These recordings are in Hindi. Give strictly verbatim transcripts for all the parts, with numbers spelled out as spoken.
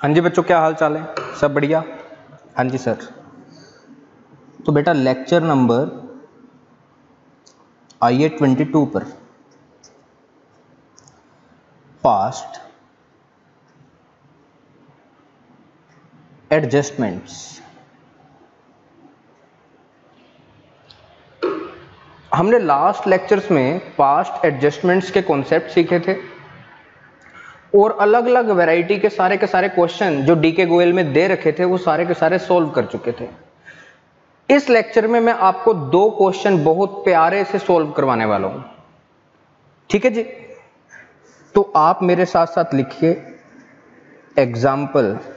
हाँ जी बच्चों, क्या हाल चाल है? सब बढ़िया? हाँ जी सर। तो बेटा लेक्चर नंबर आइए ट्वेंटी टू पर पास्ट एडजस्टमेंट्स। हमने लास्ट लेक्चर्स में पास्ट एडजस्टमेंट्स के कॉन्सेप्ट सीखे थे और अलग अलग वैरायटी के सारे के सारे क्वेश्चन जो डीके गोयल में दे रखे थे वो सारे के सारे सॉल्व कर चुके थे। इस लेक्चर में मैं आपको दो क्वेश्चन बहुत प्यारे से सॉल्व करवाने वाला हूं, ठीक है जी? तो आप मेरे साथ साथ लिखिए एग्जाम्पल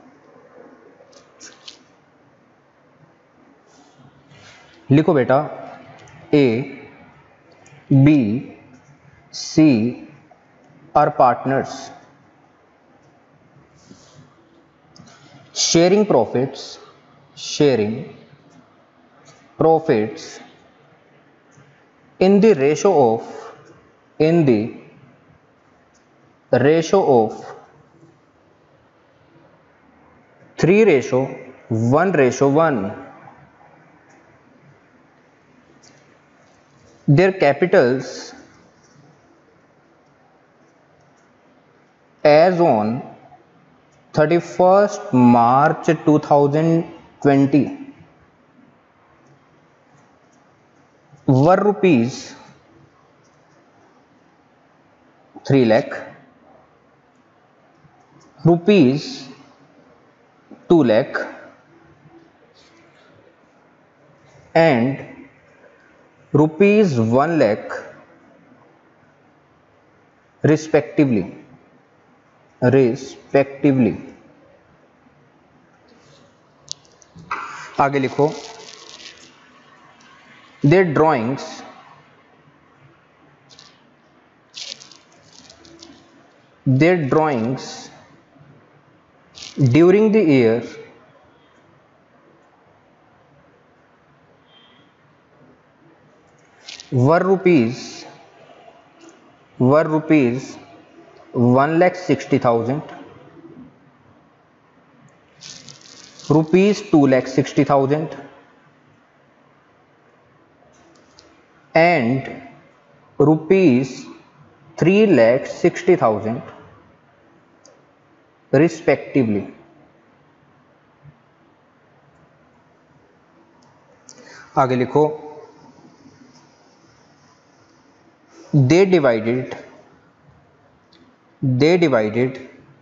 लिखो बेटा। A B C are partners sharing profits sharing profits in the ratio of in the ratio of three ratio one ratio one. Their capitals as on thirty-first March two thousand twenty were rupees three lakh, rupees two lakh and rupees one lakh respectively respectively आगे लिखो। their drawings their drawings during the year were rupees were rupees one lakh sixty thousand, rupees two lakh sixty thousand and rupees three lakh sixty thousand respectively. आगे लिखो। they divided they divided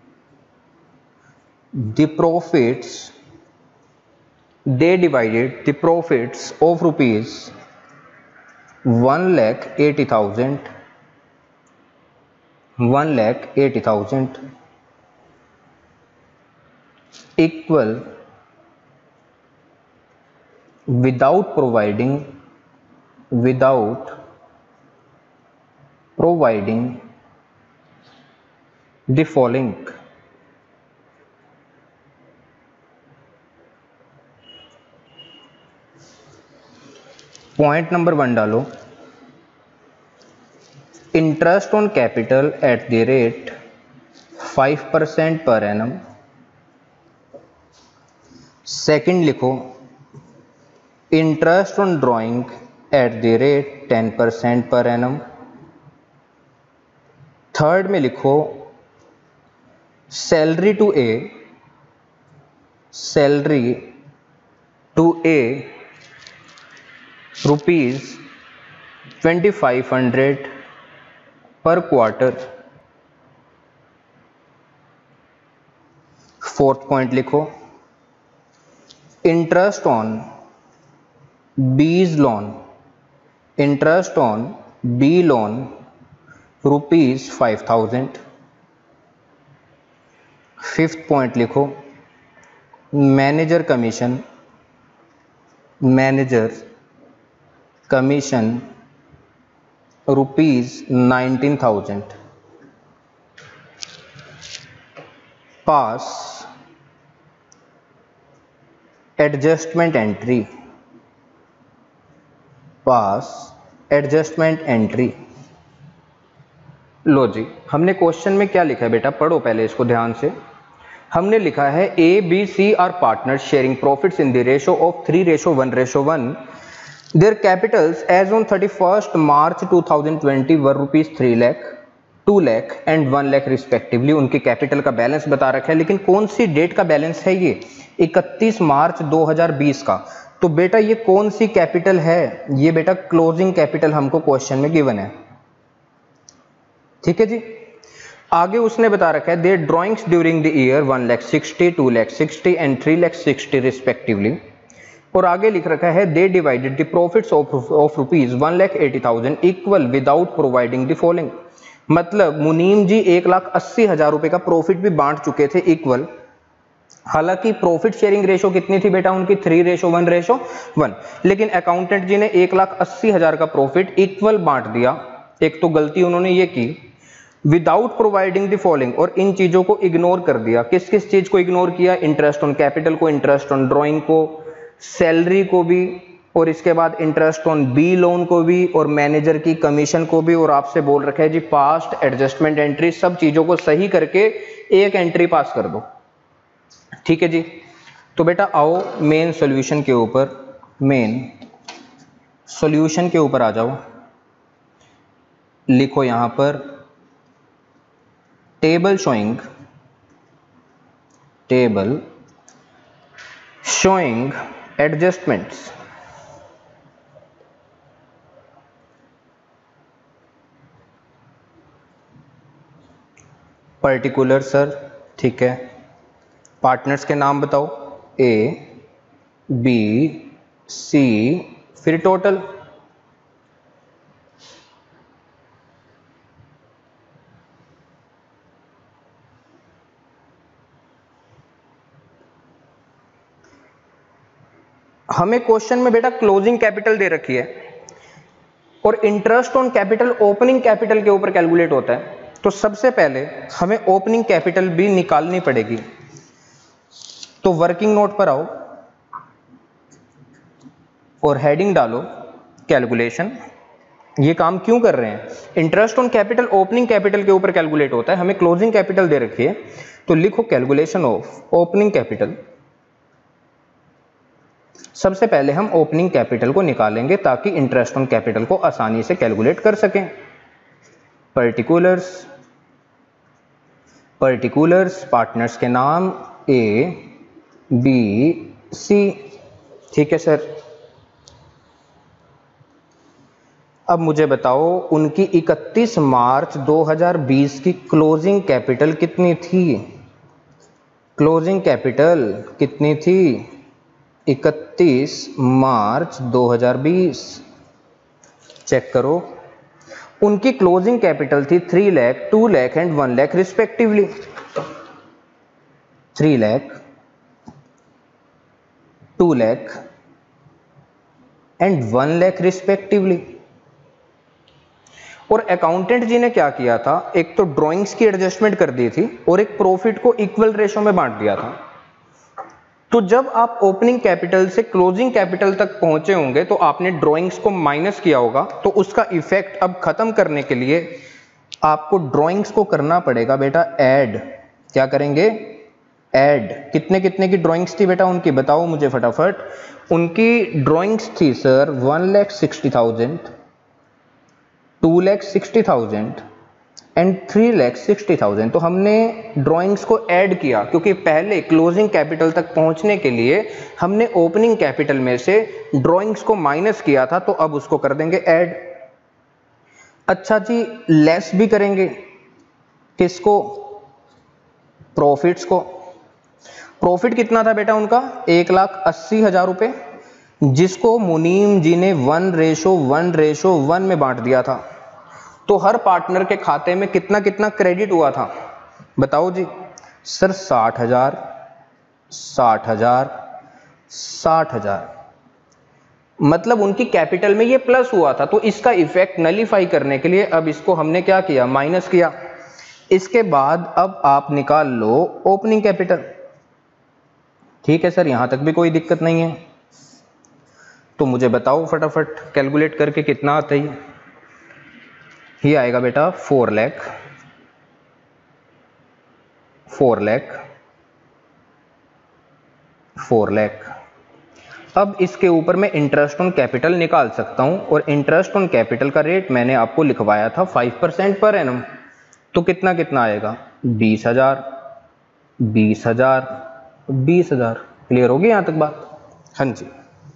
the profits they divided the profits of rupees one lakh eighty thousand one lakh eighty thousand equal without providing without providing the following. Point number one डालो। Interest on capital at the rate five percent per annum. Second लिखो interest on drawing at the rate ten percent per annum. Third में लिखो salary to A salary to A rupees twenty five hundred per quarter. Fourth point लिखो interest on B's loan interest on B loan rupees five thousand. Fifth point लिखो manager commission manager commission rupees nineteen thousand. पास adjustment entry pass adjustment entry. लो जी, हमने क्वेश्चन में क्या लिखा है बेटा, पढ़ो पहले इसको ध्यान से। हमने लिखा है A B C are partner sharing profits in the ratio of three ratio one ratio one. Their capitals as on thirty first March two thousand twenty one rupees three lakh two lakh and one lakh respectively. उनके कैपिटल का बैलेंस बता रखा है, लेकिन कौन सी डेट का बैलेंस है ये? इकतीस मार्च दो हज़ार बीस का। तो बेटा ये कौन सी कैपिटल है? ये बेटा क्लोजिंग कैपिटल हमको क्वेश्चन में गिवन है। ठीक है जी। आगे उसने बता रखा है their drawings during the year one lakh sixty, two lakh sixty and three lakh sixty respectively. और आगे लिख रखा है they divided the profits of of rupees one lakh eighty thousand equal without providing the following. मतलब मुनीम जी एक लाख अस्सी हजार रुपए का प्रॉफिट भी बांट चुके थे इक्वल। हालांकि प्रॉफिट शेयरिंग रेशो कितनी थी बेटा उनकी? Three ratio one ratio one. लेकिन अकाउंटेंट जी ने एक लाख अस्सी हजार का प्रॉफिट इक्वल बांट दिया। एक तो गलती उन्होंने ये की विदाउट प्रोवाइडिंग द फॉलोइंग, और इन चीजों को इग्नोर कर दिया। किस किस चीज को इग्नोर किया? इंटरेस्ट ऑन कैपिटल को, इंटरेस्ट ऑन ड्राइंग को, सैलरी को भी, और इसके बाद इंटरेस्ट ऑन बी लोन को भी, और मैनेजर की कमीशन को भी। और आपसे बोल रखा है जी पास्ट एडजस्टमेंट एंट्री, सब चीजों को सही करके एक एंट्री पास कर दो। ठीक है जी। तो बेटा आओ मेन सॉल्यूशन के ऊपर, मेन सॉल्यूशन के ऊपर आ जाओ। लिखो यहां पर table showing table showing adjustments particular sir. ठीक है। पार्टनर्स के नाम बताओ, ए बी सी फिर टोटल। हमें क्वेश्चन में बेटा क्लोजिंग कैपिटल दे रखी है और interest on capital opening capital के ऊपर कैलकुलेट होता है। तो सबसे पहले हमें ओपनिंग कैपिटल भी निकालनी पड़ेगी। तो वर्किंग नोट पर आओ और हेडिंग डालो कैलकुलेशन। ये काम क्यों कर रहे हैं? Interest on capital opening capital के ऊपर कैलकुलेट होता है, हमें क्लोजिंग कैपिटल दे रखी है। तो लिखो कैलकुलेशन ऑफ ओपनिंग कैपिटल। सबसे पहले हम ओपनिंग कैपिटल को निकालेंगे ताकि इंटरेस्ट ऑन कैपिटल को आसानी से कैलकुलेट कर सकें। पर्टिकुलर्स पर्टिकुलर्स पार्टनर्स के नाम ए बी सी। ठीक है सर। अब मुझे बताओ उनकी इकतीस मार्च दो हज़ार बीस की क्लोजिंग कैपिटल कितनी थी? क्लोजिंग कैपिटल कितनी थी? इकतीस मार्च दो हज़ार बीस। चेक करो, उनकी क्लोजिंग कैपिटल थी three lakh, two lakh and one lakh respectively. Three lakh, two lakh and one lakh respectively. और अकाउंटेंट जी ने क्या किया था? एक तो ड्राइंग्स की एडजस्टमेंट कर दी थी और एक प्रॉफिट को इक्वल रेशो में बांट दिया था। तो जब आप ओपनिंग कैपिटल से क्लोजिंग कैपिटल तक पहुंचे होंगे तो आपने ड्राइंग्स को माइनस किया होगा। तो उसका इफेक्ट अब खत्म करने के लिए आपको ड्राइंग्स को करना पड़ेगा बेटा ऐड। क्या करेंगे? ऐड। कितने कितने की ड्राइंग्स थी बेटा उनकी? बताओ मुझे फटाफट। उनकी ड्राइंग्स थी sir one lakh sixty thousand, two lakh sixty thousand and three lakh sixty thousand. तो हमने ड्राइंग्स को ऐड किया क्योंकि पहले क्लोजिंग कैपिटल तक पहुंचने के लिए हमने ओपनिंग कैपिटल में से ड्राइंग्स को माइनस किया था, तो अब उसको कर देंगे ऐड। अच्छा जी, लेस भी करेंगे। किसको? प्रॉफिट्स को। प्रॉफिट कितना था बेटा उनका? एक लाख अस्सी हजार रुपए, जिसको मुनीम जी ने one ratio one ratio one में बांट दिया था। तो हर पार्टनर के खाते में कितना कितना क्रेडिट हुआ था बताओ जी? सर साठ हजार, साठ हजार, साठ हजार। मतलब उनकी कैपिटल में ये प्लस हुआ था। तो इसका इफेक्ट नलीफाई करने के लिए अब इसको हमने क्या किया? माइनस किया। इसके बाद अब आप निकाल लो ओपनिंग कैपिटल। ठीक है सर, यहां तक भी कोई दिक्कत नहीं है। तो मुझे बताओ फटाफट कैलकुलेट करके कितना आता है? ये आएगा बेटा four lakh, four lakh four lakh. अब इसके ऊपर मैं इंटरेस्ट ऑन कैपिटल निकाल सकता हूं और इंटरेस्ट ऑन कैपिटल का रेट मैंने आपको लिखवाया था फाइव परसेंट पर एनम। तो कितना कितना आएगा, बीस हजार, बीस हजार, बीस हजार। क्लियर होगी यहां तक बात? हाँ जी।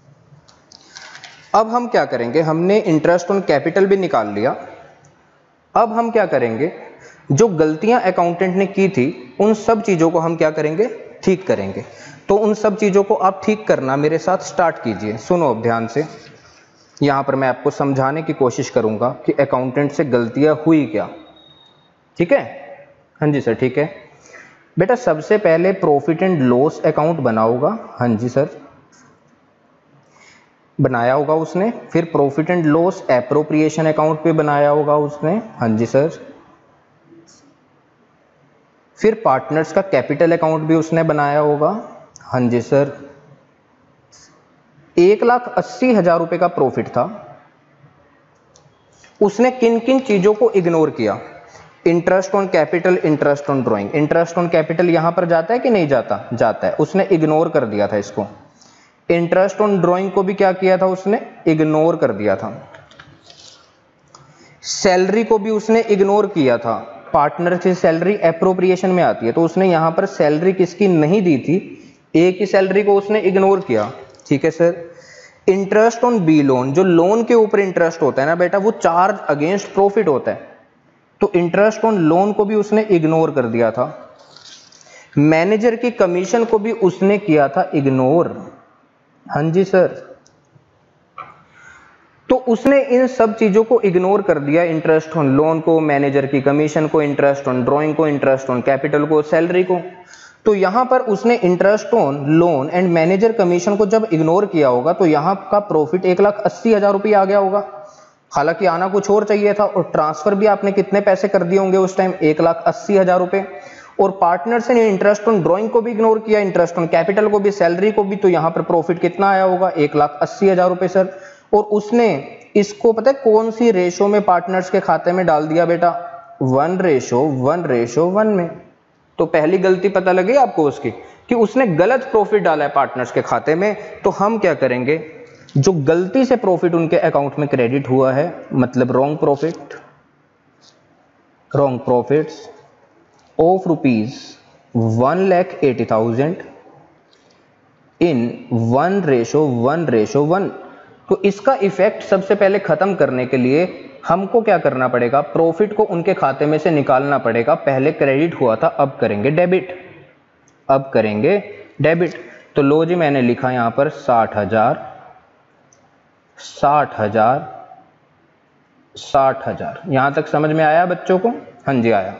अब हम क्या करेंगे, हमने इंटरेस्ट ऑन कैपिटल भी निकाल लिया। अब हम क्या करेंगे, जो गलतियां अकाउंटेंट ने की थी उन सब चीजों को हम क्या करेंगे, ठीक करेंगे। तो उन सब चीजों को आप ठीक करना मेरे साथ स्टार्ट कीजिए। सुनो अब ध्यान से, यहां पर मैं आपको समझाने की कोशिश करूंगा कि अकाउंटेंट से गलतियां हुई क्या। ठीक है? हाँ जी सर, ठीक है। बेटा सबसे पहले प्रॉफिट एंड लॉस अकाउंट बना होगा। हाँ जी सर, बनाया होगा उसने। फिर profit and loss appropriation account पे बनाया होगा उसने। हाँ जी सर। फिर पार्टनर्स का कैपिटल अकाउंट भी उसने बनाया होगा। हाँ जी सर। एक लाख अस्सी हजार रुपए का प्रॉफिट था। उसने किन किन चीजों को इग्नोर किया, interest on capital, interest on drawing. Interest on capital यहां पर जाता है कि नहीं जाता? जाता है। उसने इग्नोर कर दिया था इसको। इंटरेस्ट ऑन ड्रॉइंग को भी क्या किया था उसने, इग्नोर कर दिया था। सैलरी को भी उसने इग्नोर किया था। पार्टनर की सैलरी एप्रोप्रिएशन में आती है, तो उसने यहां पर सैलरी किसकी नहीं दी थी, ए की सैलरी को उसने इग्नोर किया। ठीक है sir. Interest on B loan, जो लोन के ऊपर इंटरेस्ट होता है ना बेटा, वो चार्ज अगेंस्ट प्रॉफिट होता है, तो इंटरेस्ट ऑन लोन को भी उसने इग्नोर कर दिया था। मैनेजर की कमीशन को भी उसने किया था इग्नोर। हाँ जी सर। तो उसने इन सब चीजों को इग्नोर कर दिया, इंटरेस्ट ऑन लोन को, मैनेजर की कमीशन को, इंटरेस्ट ऑन ड्राइंग को, इंटरेस्ट ऑन कैपिटल को, सैलरी को। तो यहां पर उसने interest on loan and manager commission को जब इग्नोर किया होगा तो यहां का प्रॉफिट एक लाख अस्सी हजार रुपये आ गया होगा। हालांकि आना कुछ और चाहिए था, और ट्रांसफर भी आपने कितने पैसे कर दिए होंगे उस टाइम, एक लाख अस्सी हजार रुपए। और पार्टनर्स ने इंटरेस्ट ऑन ड्राइंग को भी इग्नोर किया, इंटरेस्ट ऑन कैपिटल को भी, सैलरी को भी, तो यहां पर प्रॉफिट कितना आया होगा, एक लाख अस्सी हजार रुपए सर। और उसने इसको पता है कौन सी रेशो में पार्टनर्स के खाते में डाल दिया बेटा, one ratio one ratio one में। तो पहली गलती पता लगी आपको उसकी, कि उसने गलत प्रॉफिट डाला है पार्टनर्स के खाते में। तो हम क्या करेंगे, जो गलती से प्रॉफिट उनके अकाउंट में क्रेडिट हुआ है, मतलब wrong profit, wrong profits of rupees one lakh eighty thousand in one ratio one ratio one. तो इसका इफेक्ट सबसे पहले खत्म करने के लिए हमको क्या करना पड़ेगा, प्रॉफिट को उनके खाते में से निकालना पड़ेगा। पहले क्रेडिट हुआ था, अब करेंगे डेबिट, अब करेंगे डेबिट। तो लो जी, मैंने लिखा यहां पर साठ हजार, साठ हजार, साठ हजार। यहां तक समझ में आया बच्चों को? हाँ जी आया।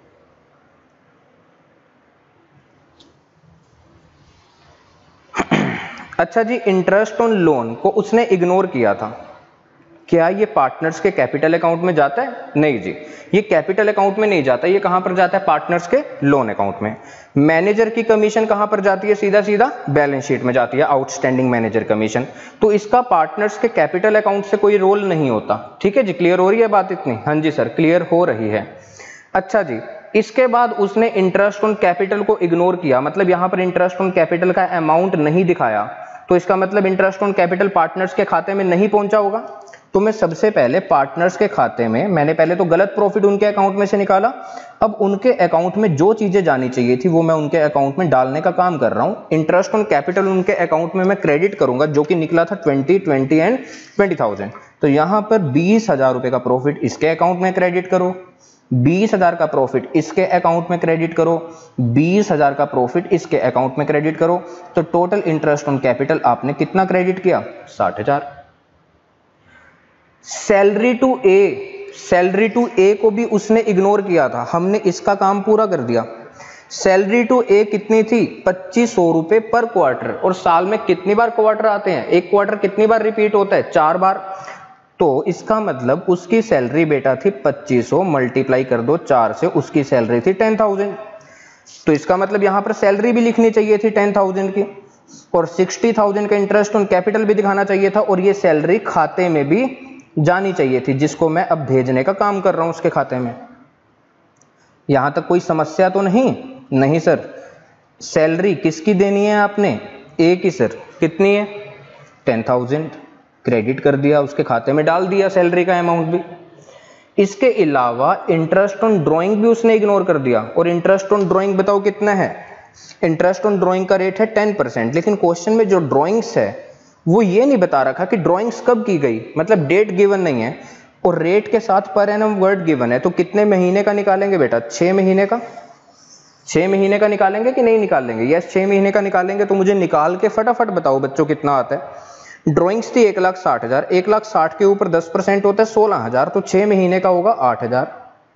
अच्छा जी, इंटरेस्ट ऑन लोन को उसने इग्नोर किया था। क्या ये पार्टनर्स के कैपिटल अकाउंट में जाता है? नहीं जी, ये कैपिटल अकाउंट में नहीं जाता। ये कहां पर जाता है, पार्टनर्स के लोन अकाउंट में। मैनेजर की कमीशन कहां पर जाती है, सीधा सीधा बैलेंस शीट में जाती है, आउटस्टैंडिंग मैनेजर कमीशन। तो इसका पार्टनर्स के कैपिटल अकाउंट से कोई रोल नहीं होता। ठीक है जी, क्लियर हो रही है बात इतनी? हाँ जी सर, क्लियर हो रही है। अच्छा जी, इसके बाद उसने इंटरेस्ट ऑन कैपिटल को इग्नोर किया, मतलब यहां पर इंटरेस्ट ऑन कैपिटल का अमाउंट नहीं दिखाया, तो इसका मतलब इंटरेस्ट ऑन कैपिटल पार्टनर्स के खाते में नहीं पहुंचा होगा। तो मैं सबसे पहले पार्टनर्स के खाते में, मैंने पहले तो गलत प्रॉफिट उनके अकाउंट में से निकाला, अब उनके अकाउंट में जो चीजें जानी चाहिए थी वो मैं उनके अकाउंट में डालने का काम कर रहा हूं। इंटरेस्ट ऑन कैपिटल उनके अकाउंट में मैं क्रेडिट करूंगा, जो कि निकला था twenty twenty and twenty thousand. तो यहां पर बीस हजार रुपए का प्रॉफिट इसके अकाउंट में क्रेडिट करो, बीस हजार का प्रॉफिट इसके अकाउंट में क्रेडिट करो, बीस हजार का प्रॉफिट इसके अकाउंट में क्रेडिट करो। तो टोटल इंटरेस्ट ऑन कैपिटल आपने कितना क्रेडिट किया, साठ हजार। Salary to A, salary to A को भी उसने इग्नोर किया था, हमने इसका काम पूरा कर दिया। सैलरी टू ए कितनी थी, पच्चीस सौ रुपए पर क्वार्टर। और साल में कितनी बार क्वार्टर आते हैं, एक क्वार्टर कितनी बार रिपीट होता है, चार बार। तो इसका मतलब उसकी सैलरी बेटा थी पच्चीस सौ, मल्टीप्लाई कर दो चार से, उसकी सैलरी थी टेन थाउजेंड। तो इसका मतलब यहां पर सैलरी भी लिखनी चाहिए थी टेन थाउजेंड की, और सिक्सटी थाउजेंड का इंटरेस्ट ऑन कैपिटल भी दिखाना चाहिए था, और ये सैलरी खाते में भी जानी चाहिए थी, जिसको मैं अब भेजने का काम कर रहा हूं उसके खाते में। यहां तक कोई समस्या तो नहीं? नहीं सर। सैलरी किसकी देनी है आपने, ए की सर कितनी है, टेन थाउजेंड, क्रेडिट कर दिया, उसके खाते में डाल दिया सैलरी का अमाउंट भी। इसके अलावा इंटरेस्ट ऑन ड्राइंग भी उसने इग्नोर कर दिया, और इंटरेस्ट ऑन ड्राइंग बताओ कितना है, इंटरेस्ट ऑन ड्राइंग का रेट है टेन परसेंट, लेकिन क्वेश्चन में जो ड्राइंग्स है वो ये नहीं बता रखा कि ड्राइंग्स कब की गई, मतलब डेट गिवन नहीं है, और रेट के साथ पर एनम वर्ड गिवन है। तो कितने महीने का निकालेंगे बेटा, छह महीने का, छह महीने का निकालेंगे कि नहीं निकालेंगे, यस छह महीने का निकालेंगे। तो मुझे निकाल के फटाफट बताओ बच्चों कितना आता है। ड्राइंग्स थी एक लाख साठ हजार, एक लाख साठ के ऊपर दस परसेंट होता है सोलह हजार, तो छह महीने का होगा आठ हजार।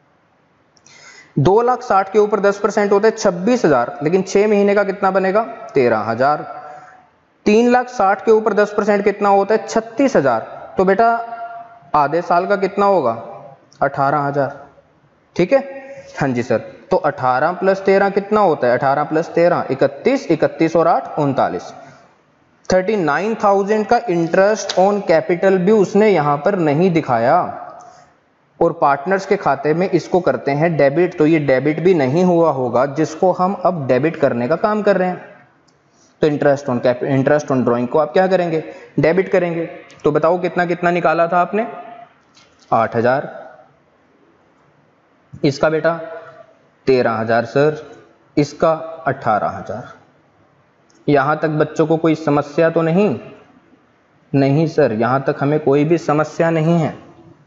दो लाख साठ के ऊपर दस परसेंट होता है छब्बीस हजार, लेकिन छह महीने का कितना बनेगा, तेरह हजार। तीन लाख साठ के ऊपर दस परसेंट कितना होता है, छत्तीस हजार, तो बेटा आधे साल का कितना होगा, अठारह हजार। ठीक है, हाँ जी सर। तो अठारह प्लस तेरह कितना होता है, अठारह प्लस तेरह इकतीस, इकतीस और आठ उनतालीस, थर्टी नाइन थाउजेंड का इंटरेस्ट ऑन कैपिटल भी उसने यहां पर नहीं दिखाया, और पार्टनर्स के खाते में इसको करते हैं डेबिट, तो ये डेबिट भी नहीं हुआ होगा जिसको हम अब डेबिट करने का काम कर रहे हैं। तो interest on capital, interest on drawing को आप क्या करेंगे, डेबिट करेंगे। तो बताओ कितना कितना निकाला था आपने, आठ हजार, इसका बेटा तेरह हजार सर, इसका अठारह हजार। यहां तक बच्चों को कोई समस्या तो नहीं, नहीं सर यहां तक हमें कोई भी समस्या नहीं है।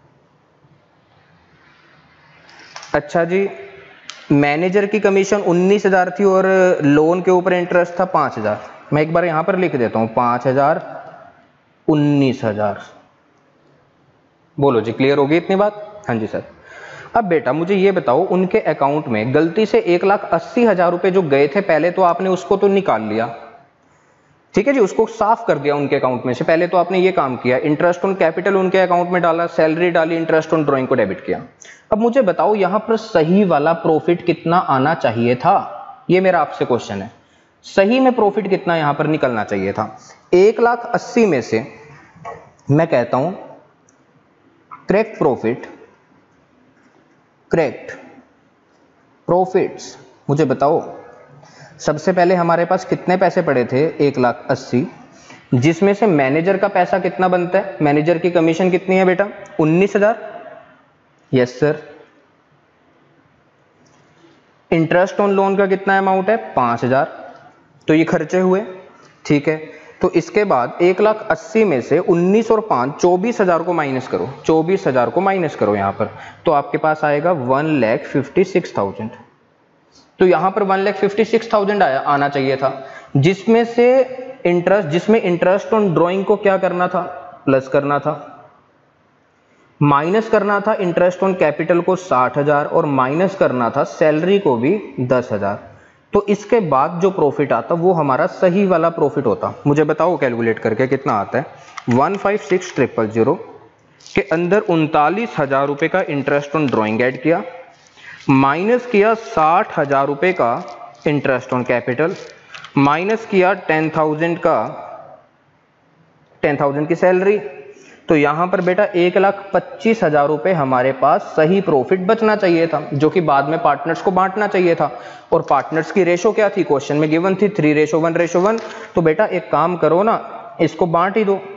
अच्छा जी, मैनेजर की कमीशन उन्नीस हजार थी और लोन के ऊपर इंटरेस्ट था पांच हजार, मैं एक बार यहां पर लिख देता हूं, पांच हजार उन्नीस हजार। बोलो जी, क्लियर होगी इतनी बात, हाँ जी सर। अब बेटा मुझे ये बताओ, उनके अकाउंट में गलती से एक लाख अस्सी हजार रुपए जो गए थे पहले, तो आपने उसको तो निकाल लिया, ठीक है जी, उसको साफ कर दिया उनके अकाउंट में से। पहले तो आपने ये काम किया, इंटरेस्ट ऑन कैपिटल उनके अकाउंट में डाला, सैलरी डाली, इंटरेस्ट ऑन ड्राइंग को डेबिट किया। अब मुझे बताओ यहां पर सही वाला प्रॉफिट कितना आना चाहिए था, ये मेरा आपसे क्वेश्चन है। सही में प्रॉफिट कितना यहां पर निकलना चाहिए था। एक लाख अस्सी में से मैं कहता हूं करेक्ट प्रॉफिट, करेक्ट प्रॉफिट्स मुझे बताओ, सबसे पहले हमारे पास कितने पैसे पड़े थे, एक लाख अस्सी, जिसमें से मैनेजर का पैसा कितना बनता है, मैनेजर की कमीशन कितनी है बेटा, उन्नीस हजार, yes sir. Interest on loan का कितना अमाउंट है, पांच हजार, तो ये खर्चे हुए, ठीक है। तो इसके बाद एक लाख अस्सी में से उन्नीस और पांच, चौबीस हजार को माइनस करो, चौबीस हजार को माइनस करो यहां पर, तो आपके पास आएगा one lakh fifty six thousand. तो यहां पर one lakh fifty six thousand आया आना चाहिए था, जिसमें से इंटरेस्ट, जिसमें इंटरेस्ट ऑन ड्राइंग को क्या करना था, प्लस करना था, माइनस करना था इंटरेस्ट ऑन कैपिटल को साठ हजार, और माइनस करना था सैलरी को भी दस हजार। तो इसके बाद जो प्रॉफिट आता वो हमारा सही वाला प्रॉफिट होता। मुझे बताओ कैलकुलेट करके कितना आता है। One five six triple zero के अंदर उनतालीस हजार रुपए का इंटरेस्ट ऑन ड्राइंग ऐड किया, माइनस किया साठ हजार रुपए का इंटरेस्ट ऑन कैपिटल, माइनस किया टेन थाउजेंड का, टेन थाउजेंड की सैलरी। तो यहां पर बेटा एक लाख पच्चीस हजार रुपए हमारे पास सही प्रॉफिट बचना चाहिए था, जो कि बाद में पार्टनर्स को बांटना चाहिए था। और पार्टनर्स की रेशो क्या थी, क्वेश्चन में गिवन थी three ratio one ratio one. तो बेटा एक काम करो ना, इसको बांट ही दो,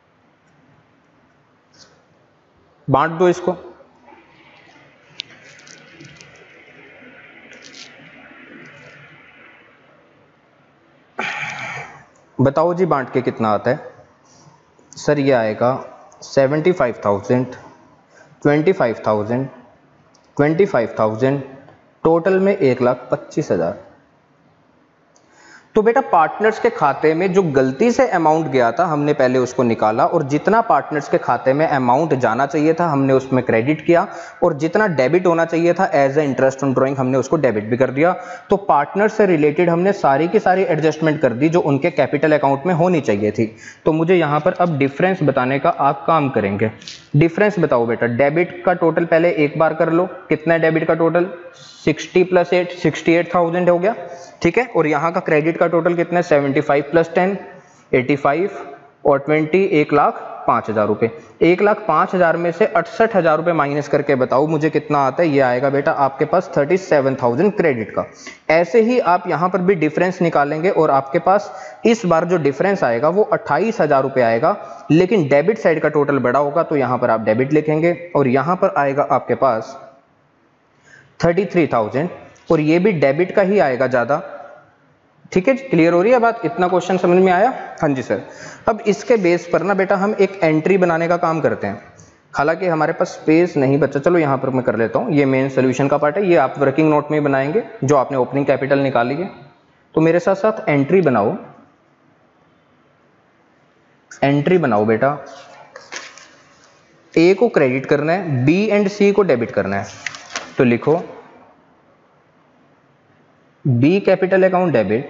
बांट दो इसको। बताओ जी बांट के कितना आता है। सर ये आएगा seventy five thousand, twenty five thousand, twenty five thousand, total में एक लाख पच्चीस हजार। तो बेटा पार्टनर्स के खाते में जो गलती से अमाउंट गया था हमने पहले उसको निकाला, और जितना पार्टनर्स के खाते में अमाउंट जाना चाहिए था हमने उसमें क्रेडिट किया, और जितना डेबिट होना चाहिए था as a interest on drawing हमने उसको डेबिट भी कर दिया। तो पार्टनर से रिलेटेड हमने सारी की सारी एडजस्टमेंट कर दी जो उनके कैपिटल अकाउंट में होनी चाहिए थी। तो मुझे यहाँ पर अब डिफरेंस बताने का आप काम करेंगे। डिफरेंस बताओ बेटा, डेबिट का टोटल पहले एक बार कर लो, कितना है डेबिट का total, sixty plus eight, sixty eight thousand हो गया, ठीक है। और यहाँ का क्रेडिट का टोटल कितना है, seventy five plus ten, eighty five, और ट्वेंटी, एक लाख पाँच हजार रुपये। एक लाख पाँच हजार में से अड़सठ हजार रुपये माइनस करके बताओ मुझे कितना आता है। ये आएगा बेटा आपके पास थर्टी सेवन थाउजेंड क्रेडिट का। ऐसे ही आप यहाँ पर भी डिफरेंस निकालेंगे और आपके पास इस बार जो डिफरेंस आएगा वो अट्ठाईस हजार रुपये आएगा, लेकिन डेबिट साइड का टोटल बड़ा होगा तो यहाँ पर आप डेबिट लिखेंगे और यहाँ पर आएगा आपके पास थर्टी थ्री थाउजेंड और ये भी डेबिट का ही आएगा ज़्यादा। ठीक है जी, क्लियर हो रही है बात? इतना क्वेश्चन समझ में आया? हाँ जी सर। अब इसके बेस पर ना बेटा हम एक एंट्री बनाने का काम करते हैं, हालांकि हमारे पास स्पेस नहीं बचा। चलो यहाँ पर मैं कर लेता हूँ, ये मेन सोल्यूशन का पार्ट है, ये आप वर्किंग नोट में बनाएंगे जो आपने ओपनिंग कैपिटल निकाली है। तो मेरे साथ साथ एंट्री बनाओ, एंट्री बनाओ बेटा। ए को क्रेडिट करना है, बी एंड सी को डेबिट करना है। तो लिखो B capital account debit,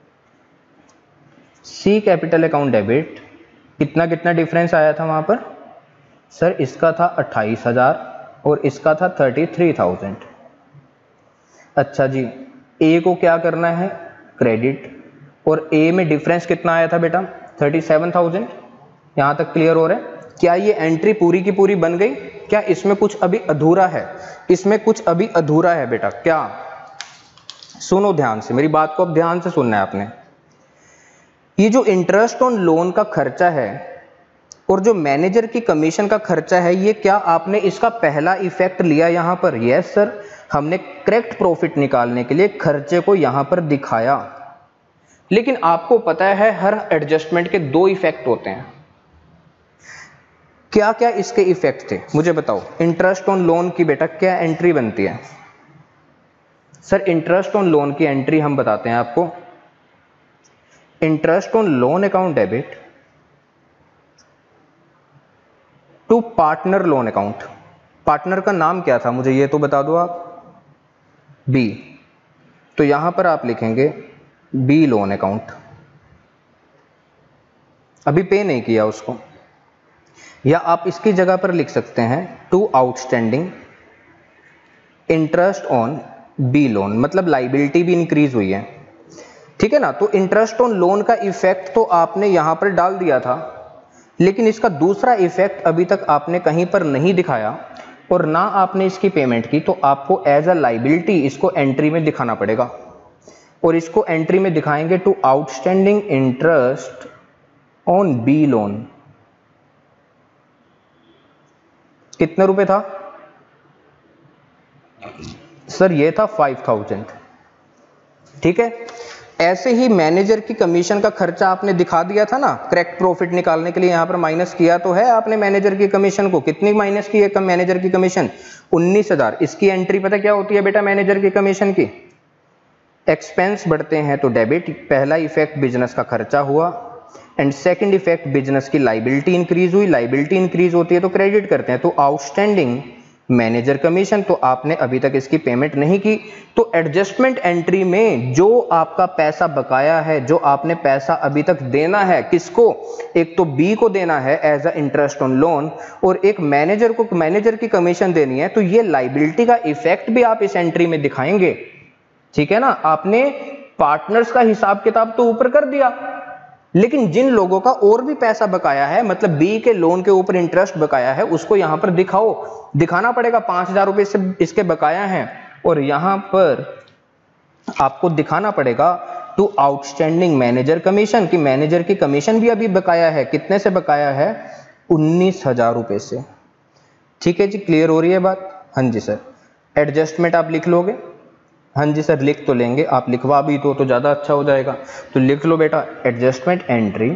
C capital account debit. कितना कितना डिफरेंस आया था वहां पर सर? इसका था अट्ठाईस हजार और इसका था थर्टी थ्री थाउजेंड। अच्छा जी, ए को क्या करना है? क्रेडिट। और ए में डिफरेंस कितना आया था बेटा? Thirty seven thousand. यहां तक क्लियर हो रहा है? क्या ये एंट्री पूरी की पूरी बन गई? क्या इसमें कुछ अभी अधूरा है? इसमें कुछ अभी अधूरा है बेटा। क्या? सुनो ध्यान से, मेरी बात को अब ध्यान से सुनना है आपने। ये जो इंटरेस्ट ऑन लोन का खर्चा है और जो मैनेजर की कमीशन का खर्चा है, ये क्या आपने इसका पहला इफेक्ट लिया यहां पर? यस सर, हमने करेक्ट प्रॉफिट निकालने के लिए खर्चे को यहां पर दिखाया। लेकिन आपको पता है हर एडजस्टमेंट के दो इफेक्ट होते हैं। क्या क्या इसके इफेक्ट थे मुझे बताओ। इंटरेस्ट ऑन लोन की बेटा क्या एंट्री बनती है? सर इंटरेस्ट ऑन लोन की एंट्री हम बताते हैं आपको। Interest on loan account debit to partner loan account. Partner का नाम क्या था मुझे ये तो बता दो आप। बी। तो यहां पर आप लिखेंगे बी लोन अकाउंट। अभी पे नहीं किया उसको, या आप इसकी जगह पर लिख सकते हैं to outstanding interest on B loan, मतलब लाइबिलिटी भी इंक्रीज हुई है। ठीक है ना? तो इंटरेस्ट ऑन लोन का इफेक्ट तो आपने यहां पर डाल दिया था, लेकिन इसका दूसरा इफेक्ट अभी तक आपने कहीं पर नहीं दिखाया और ना आपने इसकी पेमेंट की, तो आपको एज अ लाइबिलिटी इसको एंट्री में दिखाना पड़ेगा। और इसको एंट्री में दिखाएंगे to outstanding interest on B loan. कितने रुपए था सर? ये था फाइव थाउजेंड। ठीक है, ऐसे ही मैनेजर की कमीशन का खर्चा आपने दिखा दिया था ना, करेक्ट प्रॉफिट निकालने के लिए यहां पर माइनस किया तो है आपने मैनेजर की कमीशन को। कितनी माइनस की है मैनेजर की कमीशन? उन्नीस हजार। इसकी एंट्री पता क्या होती है बेटा मैनेजर की कमीशन की? एक्सपेंस बढ़ते हैं तो डेबिट। पहला इफेक्ट बिजनेस का खर्चा हुआ एंड सेकंड इफेक्ट बिजनेस की लाइबिलिटी इंक्रीज हुई। लाइबिलिटी इंक्रीज होती है तो क्रेडिट करते हैं, तो आउटस्टैंडिंग मैनेजर कमीशन। तो आपने अभी तक इसकी पेमेंट नहीं की, तो एडजस्टमेंट एंट्री में जो आपका पैसा बकाया है, जो आपने पैसा अभी तक देना है, किसको? एक तो बी को देना है as a interest on loan और एक मैनेजर को मैनेजर की कमीशन देनी है। तो ये लाइबिलिटी का इफेक्ट भी आप इस एंट्री में दिखाएंगे। ठीक है ना? आपने पार्टनर्स का हिसाब किताब तो ऊपर कर दिया, लेकिन जिन लोगों का और भी पैसा बकाया है, मतलब बी के लोन के ऊपर इंटरेस्ट बकाया है, उसको यहां पर दिखाओ, दिखाना पड़ेगा। पांच हजार रुपए से इसके बकाया हैं और यहां पर आपको दिखाना पड़ेगा टू आउटस्टैंडिंग मैनेजर कमीशन की मैनेजर की कमीशन भी अभी बकाया है। कितने से बकाया है? उन्नीस हजार रुपए से। ठीक है जी, क्लियर हो रही है बात? हाँ जी सर। एडजस्टमेंट आप लिख लोगे? हाँ जी सर, लिख तो लेंगे, आप लिखवा भी तो तो ज़्यादा अच्छा हो जाएगा। तो लिख लो बेटा, adjustment entry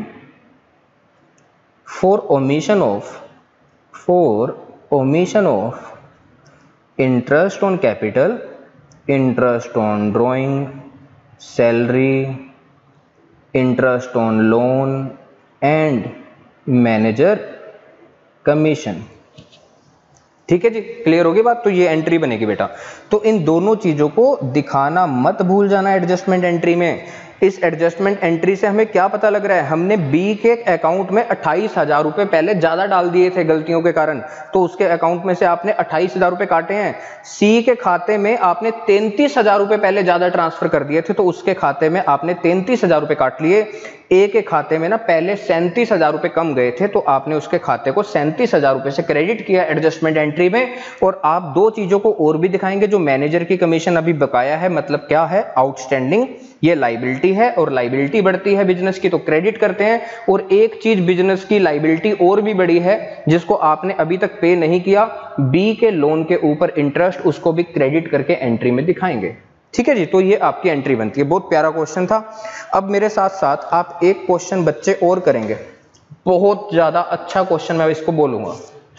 for omission of for omission of interest on capital, interest on drawing, salary, interest on loan and manager commission. ठीक है जी, क्लियर होगी बात? तो ये एंट्री बनेगी बेटा। तो इन दोनों चीजों को दिखाना मत भूल जाना एडजस्टमेंट एंट्री में। इस एडजस्टमेंट एंट्री से हमें क्या पता लग रहा है, हमने बी के अकाउंट में अट्ठाईस हजार रुपए पहले ज्यादा डाल दिए थे गलतियों के कारण, तो उसके अकाउंट में से आपने अट्ठाईस हजार रुपए काटे हैं। सी के खाते में आपने तैंतीस हजार रुपए पहले ज्यादा ट्रांसफर कर दिए थे, तो उसके खाते में आपने तैंतीस हजार रुपए काट लिए। ए के खाते में ना पहले सैंतीस हजार रुपए कम गए थे, तो आपने उसके खाते को सैंतीस हजार रुपए से क्रेडिट किया एडजस्टमेंट एंट्री में। और आप दो चीजों को और भी दिखाएंगे, जो मैनेजर की कमीशन अभी बकाया है, मतलब क्या है, आउटस्टैंडिंग, ये लाइबिलिटी है और लाइबिलिटी बढ़ती है बिजनेस की तो क्रेडिट करते हैं। और एक चीज बिजनेस की लाइबिलिटी और भी बड़ी है जिसको आपने अभी तक पे नहीं किया, बी के लोन के ऊपर इंटरेस्ट, उसको भी क्रेडिट करके एंट्री में दिखाएंगे। ठीक है जी, तो ये आपकी एंट्री बनती है। बहुत प्यारा क्वेश्चन था। अब मेरे साथ साथ आप एक क्वेश्चन बच्चे और करेंगे, बहुत ज्यादा अच्छा क्वेश्चन, मैं इसको बोलूंगा।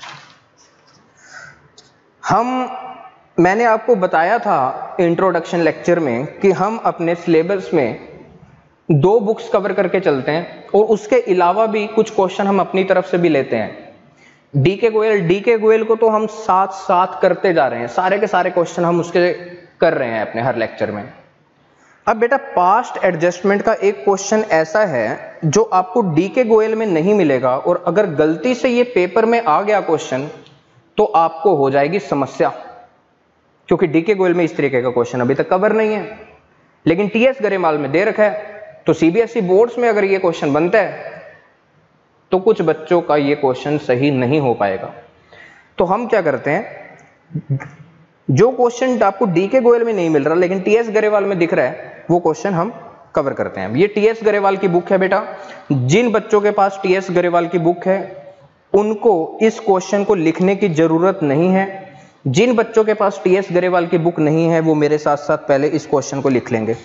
हम मैंने आपको बताया था इंट्रोडक्शन लेक्चर में कि हम अपने सिलेबस में दो बुक्स कवर करके चलते हैं और उसके अलावा भी कुछ क्वेश्चन हम अपनी तरफ से भी लेते हैं। डी के गोयल डी के गोयल को तो हम साथ साथ करते जा रहे हैं, सारे के सारे क्वेश्चन हम उसके कर रहे हैं अपने हर लेक्चर में। अब बेटा पास्ट एडजस्टमेंट का एक क्वेश्चन ऐसा है जो आपको डी के गोयल में नहीं मिलेगा, और अगर गलती से ये पेपर में आ गया क्वेश्चन तो आपको हो जाएगी समस्या, क्योंकि डी के गोयल में इस तरीके का क्वेश्चन अभी तक कवर नहीं है, लेकिन टीएस गरेवाल में दे रखा है। तो सीबीएसई बोर्ड्स में अगर ये क्वेश्चन बनता है तो कुछ बच्चों का ये क्वेश्चन सही नहीं हो पाएगा। तो हम क्या करते हैं, जो क्वेश्चन आपको डी के गोयल में नहीं मिल रहा लेकिन टीएस गरेवाल में दिख रहा है, वो क्वेश्चन हम कवर करते हैं। ये टीएस गरेवाल की बुक है बेटा, जिन बच्चों के पास टीएस गरेवाल की बुक है उनको इस क्वेश्चन को लिखने की जरूरत नहीं है। जिन बच्चों के पास टीएस गरेवाल की बुक नहीं है वो मेरे साथ साथ पहले इस क्वेश्चन को लिख लेंगे।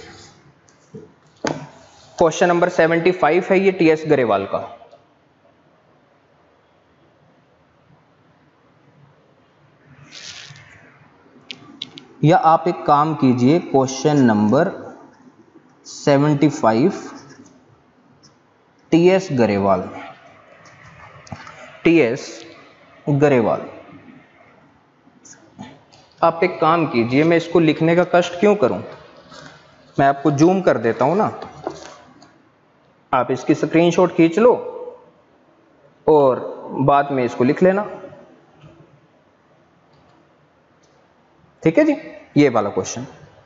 क्वेश्चन नंबर पचहत्तर है ये टीएस गरेवाल का। या आप एक काम कीजिए, क्वेश्चन नंबर पचहत्तर टीएस गरेवाल, टीएस गरेवाल। आप एक काम कीजिए, मैं इसको लिखने का कष्ट क्यों करूं, मैं आपको जूम कर देता हूं ना, आप इसकी स्क्रीनशॉट खींच लो और बाद में इसको लिख लेना। ठीक है जी, ये वाला क्वेश्चन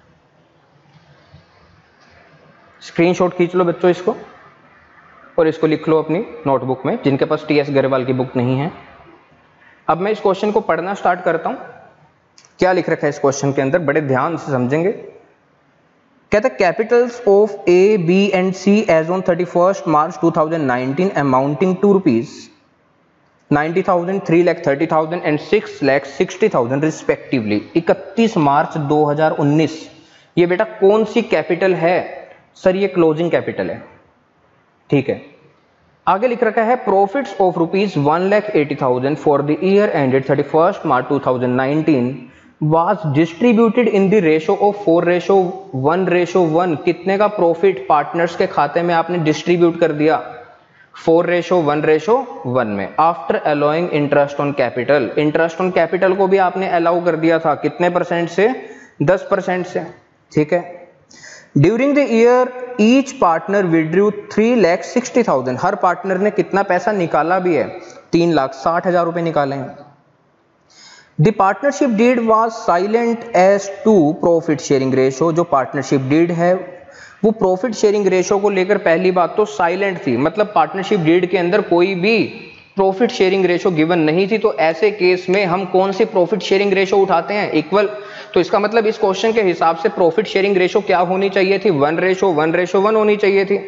स्क्रीनशॉट खींच लो बच्चों इसको और इसको लिख लो अपनी नोटबुक में, जिनके पास टीएस गरेवाल की बुक नहीं है। अब मैं इस क्वेश्चन को पढ़ना स्टार्ट करता हूं। क्या लिख रखा है इस क्वेश्चन के अंदर, बड़े ध्यान से समझेंगे। कहता है capitals of A B and C as on thirty first March two thousand nineteen amounting to rupees ninety thousand, three lakh thirty thousand and six lakh sixty thousand respectively इकतीस मार्च दो हज़ार उन्नीस। ये बेटा कौन सी कैपिटल है सर, ये क्लोजिंग कैपिटल है। ठीक है, आगे लिख रखा है profits of rupees one lakh eighty thousand for the year ended thirty first March two thousand nineteen was distributed in the ratio of four ratio one ratio one. कितने का प्रॉफिट पार्टनर्स के खाते में आपने डिस्ट्रीब्यूट कर दिया, four ratio one ratio one में। After allowing interest on capital, interest on capital को भी आपने अलाउ कर दिया था, कितने परसेंट से, दस परसेंट से। ठीक है, during the year each partner withdrew three lakh sixty thousand. हर पार्टनर ने कितना पैसा निकाला भी है, तीन लाख साठ हजार रुपए निकाले हैं। The partnership deed was silent as to profit sharing ratio. जो पार्टनरशिप डीड है वो प्रॉफिट शेयरिंग रेशो को लेकर पहली बात तो साइलेंट थी, मतलब पार्टनरशिप डीड के अंदर कोई भी प्रॉफिट शेयरिंग रेशो गिवन नहीं थी। तो ऐसे केस में हम कौन सी प्रॉफिट शेयरिंग रेशो उठाते हैं, इक्वल। तो इसका मतलब इस क्वेश्चन के हिसाब से प्रॉफिट शेयरिंग रेशो क्या होनी चाहिए थी, one ratio one ratio one होनी चाहिए थी।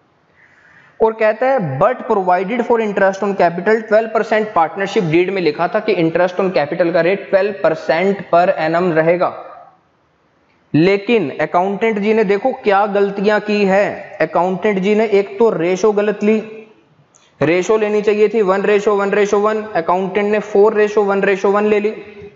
और कहता है but provided for interest on capital twelve percent. Partnership deed में लिखा था कि इंटरेस्ट ऑन कैपिटल का rate twelve percent per annum रहेगा, लेकिन अकाउंटेंट जी ने देखो क्या गलतियां की है। अकाउंटेंट जी ने एक तो रेशो गलत ली, रेशो लेनी चाहिए थी one ratio one ratio one, accountant ने four ratio one ratio one ले ली।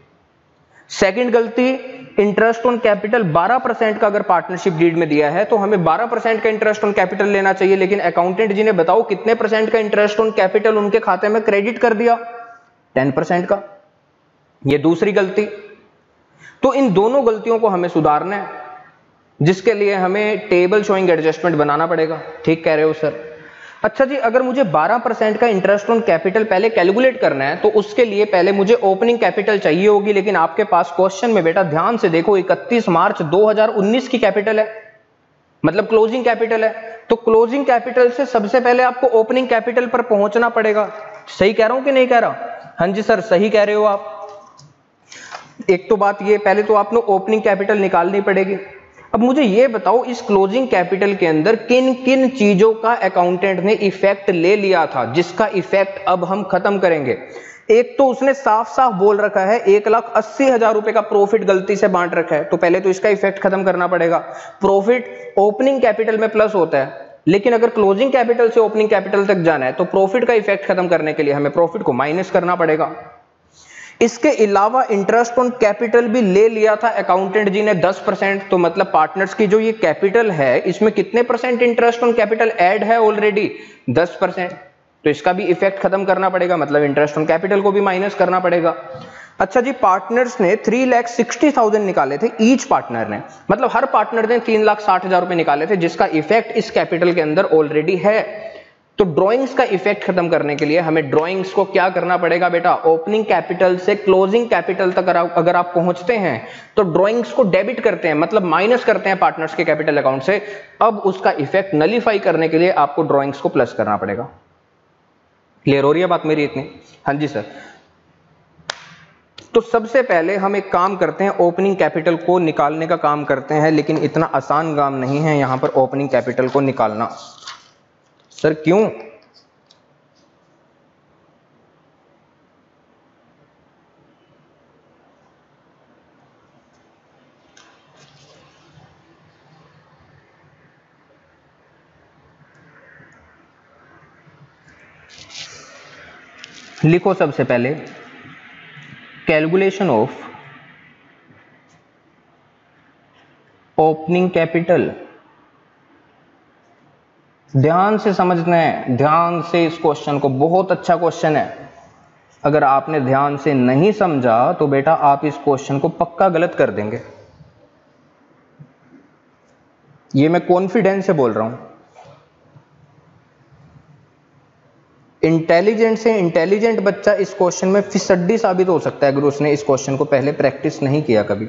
सेकंड गलती, इंटरेस्ट ऑन कैपिटल बारह परसेंट का अगर पार्टनरशिप डीड में दिया है तो हमें बारह परसेंट का इंटरेस्ट ऑन कैपिटल लेना चाहिए, लेकिन अकाउंटेंट जी ने बताओ कितने परसेंट का इंटरेस्ट ऑन कैपिटल उनके खाते में क्रेडिट कर दिया, टेन परसेंट का। ये दूसरी गलती। तो इन दोनों गलतियों को हमें सुधारना है। जिसके लिए हमें टेबल शोइंग एडजस्टमेंट बनाना पड़ेगा। ठीक कह रहे हो सर। अच्छा जी, अगर मुझे बारह परसेंट का इंटरेस्ट ऑन कैपिटल पहले कैलकुलेट करना है तो उसके लिए पहले मुझे ओपनिंग कैपिटल चाहिए होगी, लेकिन आपके पास क्वेश्चन में बेटा ध्यान से देखो इकतीस मार्च दो हज़ार उन्नीस की कैपिटल है, मतलब क्लोजिंग कैपिटल है। तो क्लोजिंग कैपिटल से सबसे पहले आपको ओपनिंग कैपिटल पर पहुंचना पड़ेगा। सही कह रहा हूं कि नहीं कह रहा? हाँ जी सर, सही कह रहे हो आप। एक तो बात ये, पहले तो आपको ओपनिंग कैपिटल निकालनी पड़ेगी। अब मुझे ये बताओ इस क्लोजिंग कैपिटल के अंदर किन किन चीजों का अकाउंटेंट ने इफेक्ट ले लिया था, जिसका इफेक्ट अब हम खत्म करेंगे। एक तो उसने साफ साफ बोल रखा है एक लाख अस्सी हजार रुपए का प्रॉफिट गलती से बांट रखा है, तो पहले तो इसका इफेक्ट खत्म करना पड़ेगा। प्रॉफिट ओपनिंग कैपिटल में प्लस होता है, लेकिन अगर क्लोजिंग कैपिटल से ओपनिंग कैपिटल तक जाना है तो प्रॉफिट का इफेक्ट खत्म करने के लिए हमें प्रॉफिट को माइनस करना पड़ेगा। इसके अलावा इंटरेस्ट ऑन कैपिटल भी ले लिया था अकाउंटेंट जी ने दस परसेंट, तो मतलब पार्टनर्स की जो ये कैपिटल है इसमें कितने percent interest on capital add है ऑलरेडी? दस परसेंट। तो इसका भी इफेक्ट खत्म करना पड़ेगा, मतलब इंटरेस्ट ऑन कैपिटल को भी माइनस करना पड़ेगा। अच्छा जी, पार्टनर्स ने थ्री लैख सिक्सटी थाउजेंड निकाले थे, ईच पार्टनर ने, मतलब हर पार्टनर ने तीन लाख साठ हजार रुपए निकाले थे, जिसका इफेक्ट इस कैपिटल के अंदर ऑलरेडी है। तो ड्राइंग्स का इफेक्ट खत्म करने के लिए हमें ड्राइंग्स को क्या करना पड़ेगा बेटा? ओपनिंग कैपिटल से क्लोजिंग कैपिटल तक अगर आप पहुंचते हैं तो ड्राइंग्स को डेबिट करते हैं, मतलब माइनस करते हैं पार्टनर्स के कैपिटल अकाउंट से। अब उसका इफेक्ट नलीफाई करने के लिए आपको ड्राइंग्स को प्लस करना पड़ेगा। क्लियर हो रही है बात मेरी इतनी? हाँ जी सर। तो सबसे पहले हम एक काम करते हैं, ओपनिंग कैपिटल को निकालने का काम करते हैं, लेकिन इतना आसान काम नहीं है यहां पर ओपनिंग कैपिटल को निकालना। सर क्यों? लिखो सबसे पहले कैलकुलेशन ऑफ ओपनिंग कैपिटल। ध्यान से समझना है, ध्यान से इस क्वेश्चन को, बहुत अच्छा क्वेश्चन है। अगर आपने ध्यान से नहीं समझा तो बेटा आप इस क्वेश्चन को पक्का गलत कर देंगे, ये मैं कॉन्फिडेंस से बोल रहा हूं। इंटेलिजेंट से इंटेलिजेंट बच्चा इस क्वेश्चन में फिसड्डी साबित हो सकता है अगर उसने इस क्वेश्चन को पहले प्रैक्टिस नहीं किया कभी।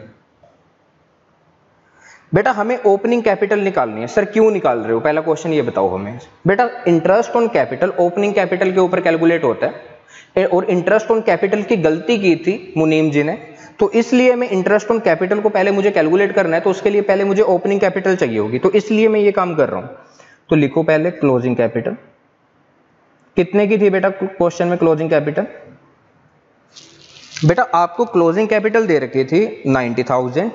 बेटा हमें ओपनिंग कैपिटल निकालनी है। सर क्यों निकाल रहे हो? पहला क्वेश्चन ये बताओ हमें। बेटा interest on capital opening capital के ऊपर कैलकुलेट होता है, और इंटरेस्ट ऑन कैपिटल की गलती की थी मुनीम जी ने, तो इसलिए मैं इंटरेस्ट ऑन कैपिटल को पहले मुझे कैलकुलेट करना है, तो उसके लिए पहले मुझे ओपनिंग कैपिटल चाहिए होगी, तो इसलिए मैं ये काम कर रहा हूं। तो लिखो पहले क्लोजिंग कैपिटल। कितने की थी बेटा क्वेश्चन में क्लोजिंग कैपिटल? बेटा आपको क्लोजिंग कैपिटल दे रखी थी ninety thousand,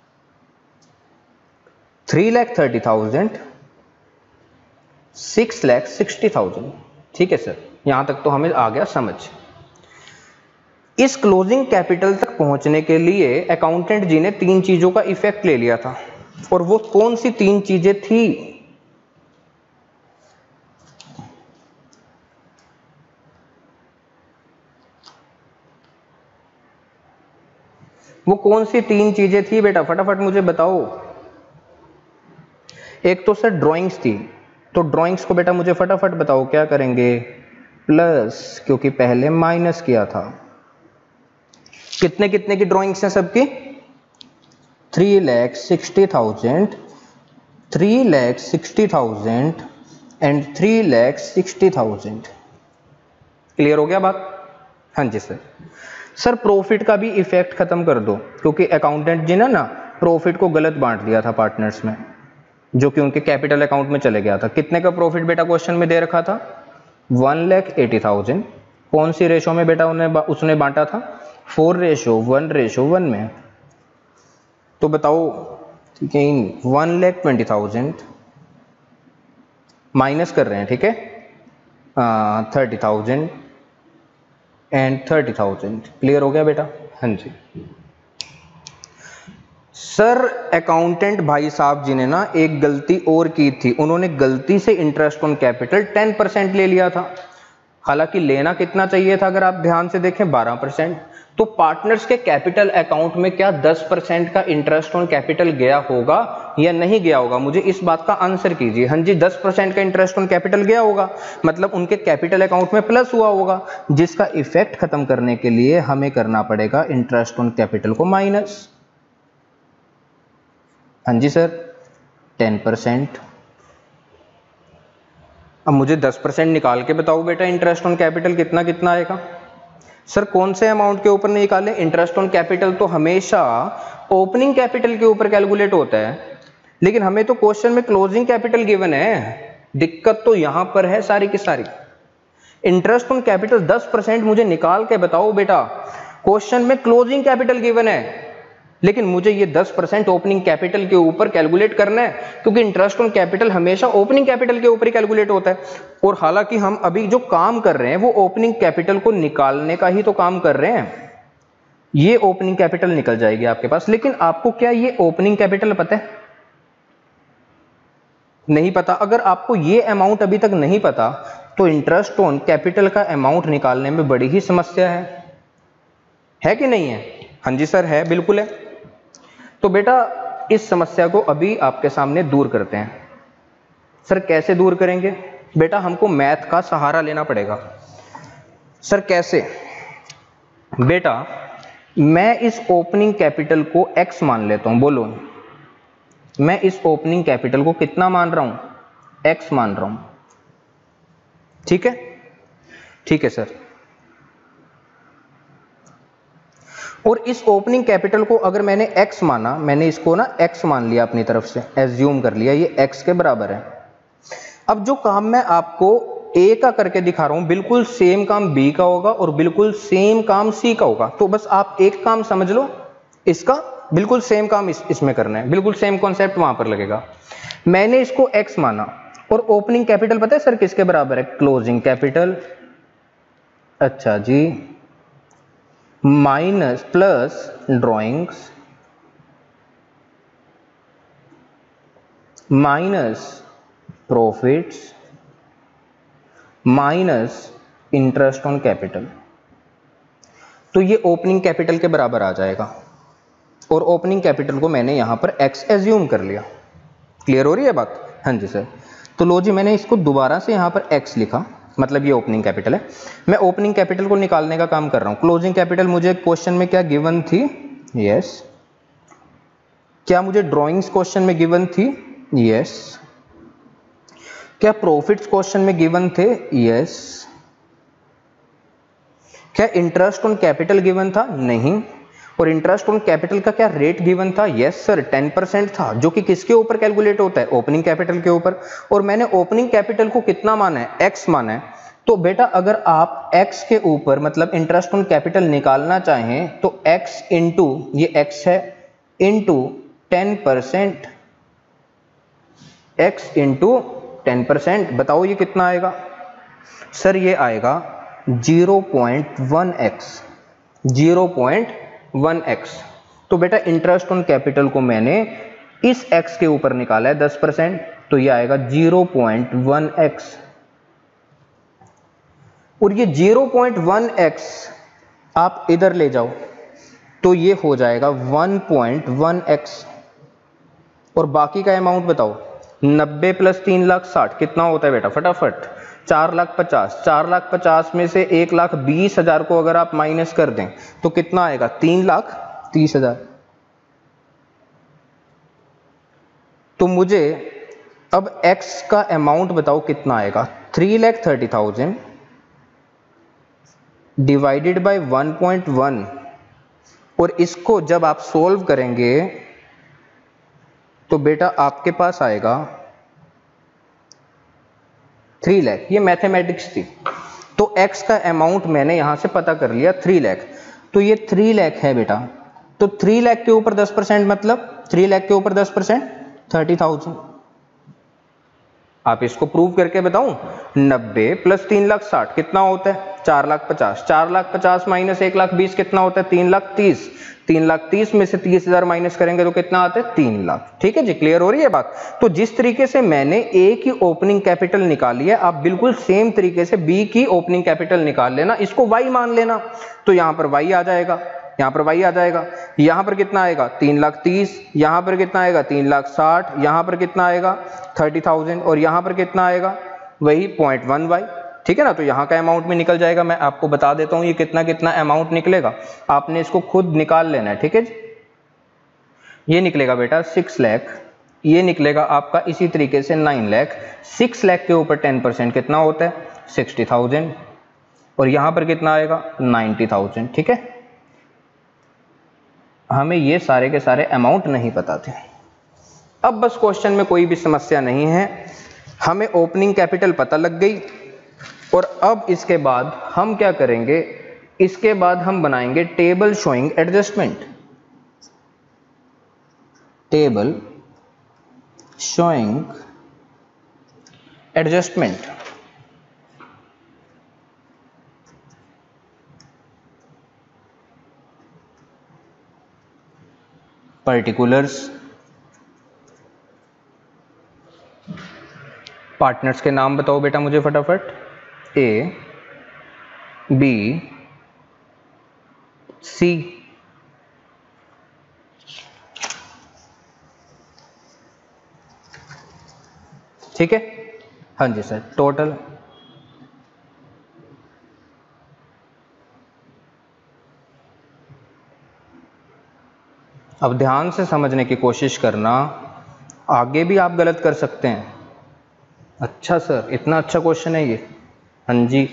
three lakh thirty thousand, six lakh sixty thousand. ठीक है सर, यहां तक तो हमें आ गया समझ। इस क्लोजिंग कैपिटल तक पहुंचने के लिए अकाउंटेंट जी ने तीन चीजों का इफेक्ट ले लिया था, और वो कौन सी तीन चीजें थी? वो कौन सी तीन चीजें थी बेटा? फटाफट मुझे बताओ। एक तो सर ड्राइंग्स थी, तो ड्राइंग्स को बेटा मुझे फटाफट बताओ क्या करेंगे? प्लस, क्योंकि पहले माइनस किया था। कितने कितने की ड्राइंग्स हैं सबकी? Three lakh sixty thousand, three lakh sixty thousand and three lakh sixty thousand. Clear हो गया बात? हाँ जी सर। सर प्रॉफिट का भी इफेक्ट खत्म कर दो, क्योंकि अकाउंटेंट जी ने ना प्रॉफिट को गलत बांट दिया था पार्टनर्स में, जो कि उनके कैपिटल अकाउंट में चले गया था। कितने का प्रॉफिट बेटा क्वेश्चन में दे रखा था? One lakh eighty thousand. कौन सी रेशो में बेटा उन्हें उसने बांटा था? Four ratio one ratio one में। तो बताओ, ठीक है, one lakh twenty thousand minus कर रहे हैं, ठीक है, thirty thousand and thirty thousand. Clear हो गया बेटा? हाँ जी सर। अकाउंटेंट भाई साहब जी ने ना एक गलती और की थी, उन्होंने गलती से interest on capital ten percent ले लिया था। हालांकि लेना कितना चाहिए था अगर आप ध्यान से देखें बारह परसेंट। तो पार्टनर्स के कैपिटल अकाउंट में क्या दस परसेंट का इंटरेस्ट ऑन कैपिटल गया होगा या नहीं गया होगा? मुझे इस बात का आंसर कीजिए। हाँ जी, दस परसेंट का इंटरेस्ट ऑन कैपिटल गया होगा, मतलब उनके कैपिटल अकाउंट में प्लस हुआ होगा, जिसका इफेक्ट खत्म करने के लिए हमें करना पड़ेगा इंटरेस्ट ऑन कैपिटल को माइनस। हाँ जी सर, टेन परसेंट। अब मुझे दस परसेंट निकाल के बताओ बेटा इंटरेस्ट ऑन कैपिटल कितना कितना आएगा? सर कौन से अमाउंट के ऊपर निकालें? इंटरेस्ट ऑन कैपिटल तो हमेशा ओपनिंग कैपिटल के ऊपर कैलकुलेट होता है, लेकिन हमें तो क्वेश्चन में क्लोजिंग कैपिटल गिवन है। दिक्कत तो यहां पर है सारी की सारी। इंटरेस्ट ऑन कैपिटल दस परसेंट मुझे निकाल के बताओ बेटा। क्वेश्चन में क्लोजिंग कैपिटल गिवन है, लेकिन मुझे ये दस परसेंट ओपनिंग कैपिटल के ऊपर कैलकुलेट करना है, क्योंकि इंटरेस्ट ऑन कैपिटल हमेशा ओपनिंग कैपिटल के ऊपर ही कैलकुलेट होता है। और हालांकि हम अभी जो काम कर रहे हैं वो ओपनिंग कैपिटल को निकालने का ही तो काम कर रहे हैं। ये ओपनिंग कैपिटल निकल जाएगी आपके पास, लेकिन आपको क्या ये ओपनिंग कैपिटल पता है? नहीं पता। अगर आपको ये अमाउंट अभी तक नहीं पता तो इंटरेस्ट ऑन कैपिटल का अमाउंट निकालने में बड़ी ही समस्या है, है कि नहीं है? हाँ जी सर है, बिल्कुल है। तो बेटा इस समस्या को अभी आपके सामने दूर करते हैं। सर कैसे दूर करेंगे? बेटा हमको मैथ का सहारा लेना पड़ेगा। सर कैसे? बेटा मैं इस ओपनिंग कैपिटल को x मान लेता हूं। बोलो, मैं इस ओपनिंग कैपिटल को कितना मान रहा हूं? x मान रहा हूं। ठीक है, ठीक है सर। और इस ओपनिंग कैपिटल को अगर मैंने x माना, मैंने इसको ना x मान लिया अपनी तरफ से, एज्यूम कर लिया ये x के बराबर है। अब जो काम मैं आपको a का करके दिखा रहा हूं, बिल्कुल सेम काम b का होगा और बिल्कुल सेम काम c का होगा। तो बस आप एक काम समझ लो, इसका बिल्कुल सेम काम इस, इसमें करना है, बिल्कुल सेम कॉन्सेप्ट वहां पर लगेगा। मैंने इसको x माना और ओपनिंग कैपिटल पता है सर किसके बराबर है? Closing capital. अच्छा जी, minus plus drawings minus profits minus interest on capital. तो ये ओपनिंग कैपिटल के बराबर आ जाएगा और ओपनिंग कैपिटल को मैंने यहां पर x एज्यूम कर लिया। क्लियर हो रही है बात? हाँ जी सर। तो लो जी, मैंने इसको दोबारा से यहां पर x लिखा, मतलब ये ओपनिंग कैपिटल है। मैं ओपनिंग कैपिटल को निकालने का काम कर रहा हूं। क्लोजिंग कैपिटल मुझे क्वेश्चन में क्या गिवन थी? यस। क्या मुझे ड्राइंग्स क्वेश्चन में गिवन थी? यस। क्या प्रॉफिट्स क्वेश्चन में गिवन थे? यस। क्या इंटरेस्ट ऑन कैपिटल गिवन था? नहीं। और इंटरेस्ट ऑन कैपिटल का क्या रेट गिवन था? यस सर, टेन परसेंट था, जो कि किसके ऊपर कैलकुलेट होता है? ओपनिंग कैपिटल के ऊपर। और मैंने ओपनिंग कैपिटल को कितना माना है? एक्स माना है। तो बेटा अगर आप x के ऊपर मतलब इंटरेस्ट ऑन कैपिटल निकालना चाहें तो x इंटू ये x है into ten percent, x into ten percent. बताओ ये कितना आएगा? सर ये आएगा zero point one x, zero point one x. तो बेटा इंटरेस्ट ऑन कैपिटल को मैंने इस x के ऊपर निकाला है दस परसेंट, तो ये आएगा ज़ीरो पॉइंट वन एक्स। और ये ज़ीरो पॉइंट वन एक्स आप इधर ले जाओ तो ये हो जाएगा वन पॉइंट वन एक्स। और बाकी का अमाउंट बताओ, नब्बे प्लस तीन लाख साठ कितना होता है बेटा? फटाफट, चार लाख पचास। चार लाख पचास में से एक लाख बीस हजार को अगर आप माइनस कर दें तो कितना आएगा? तीन लाख तीस हजार। तो मुझे अब x का अमाउंट बताओ कितना आएगा? Three lakh thirty thousand divided by one point one. और इसको जब आप सोल्व करेंगे तो बेटा आपके पास आएगा थ्री लैख। ये मैथमेटिक्स थी, तो x का अमाउंट मैंने यहां से पता कर लिया थ्री लैख। तो ये थ्री लैख है बेटा। तो थ्री लैख के ऊपर दस परसेंट मतलब थ्री लैख के ऊपर दस परसेंट थर्टी थाउजेंड। आप इसको प्रूव करके बताऊं, नब्बे प्लस तीन लाख साठ कितना होता है, चार लाख पचास, चार लाख पचास माइनस एक लाख बीस कितना होता है, तीन लाख तीस, तीन लाख तीस में से तीस हजार माइनस करेंगे तो कितना आता है, तीन लाख। ठीक है जी, क्लियर हो रही है बात। तो जिस तरीके से मैंने ए की ओपनिंग कैपिटल निकाली है, आप बिल्कुल सेम तरीके से बी की ओपनिंग कैपिटल निकाल लेना, इसको वाई मान लेना, तो यहां पर वाई आ जाएगा, यहां पर वाई आ जाएगा, यहां पर कितना आएगा, तीन लाख तीस, यहां पर कितना आएगा, तीन लाख साठ, यहां पर कितना आएगा, थर्टी थाउजेंड, और यहां पर कितना आएगा, वही पॉइंट वन वाई। ठीक है ना, तो यहां का अमाउंट में निकल जाएगा। मैं आपको बता देता हूं ये कितना कितना अमाउंट निकलेगा, आपने इसको खुद निकाल लेना है। ठीक है जी, ये निकलेगा बेटा सिक्स लाख, ये निकलेगा आपका इसी तरीके से नाइन लाख, सिक्स लाख के ऊपर टेन परसेंट कितना होता है, सिक्सटी थाउजेंड, और यहां पर कितना आएगा, नाइन्टी थाउजेंड। ठीक है, हमें ये सारे के सारे अमाउंट नहीं पता थे। अब बस क्वेश्चन में कोई भी समस्या नहीं है, हमें ओपनिंग कैपिटल पता लग गई, और अब इसके बाद हम क्या करेंगे, इसके बाद हम बनाएंगे table showing adjustment, table showing adjustment. Particulars, partners के नाम बताओ बेटा मुझे फटाफट, ए बी सी, ठीक है, हाँ जी सर, टोटल, अब ध्यान से समझने की कोशिश करना, आगे भी आप गलत कर सकते हैं। अच्छा सर, इतना अच्छा क्वेश्चन है ये, हाँ जी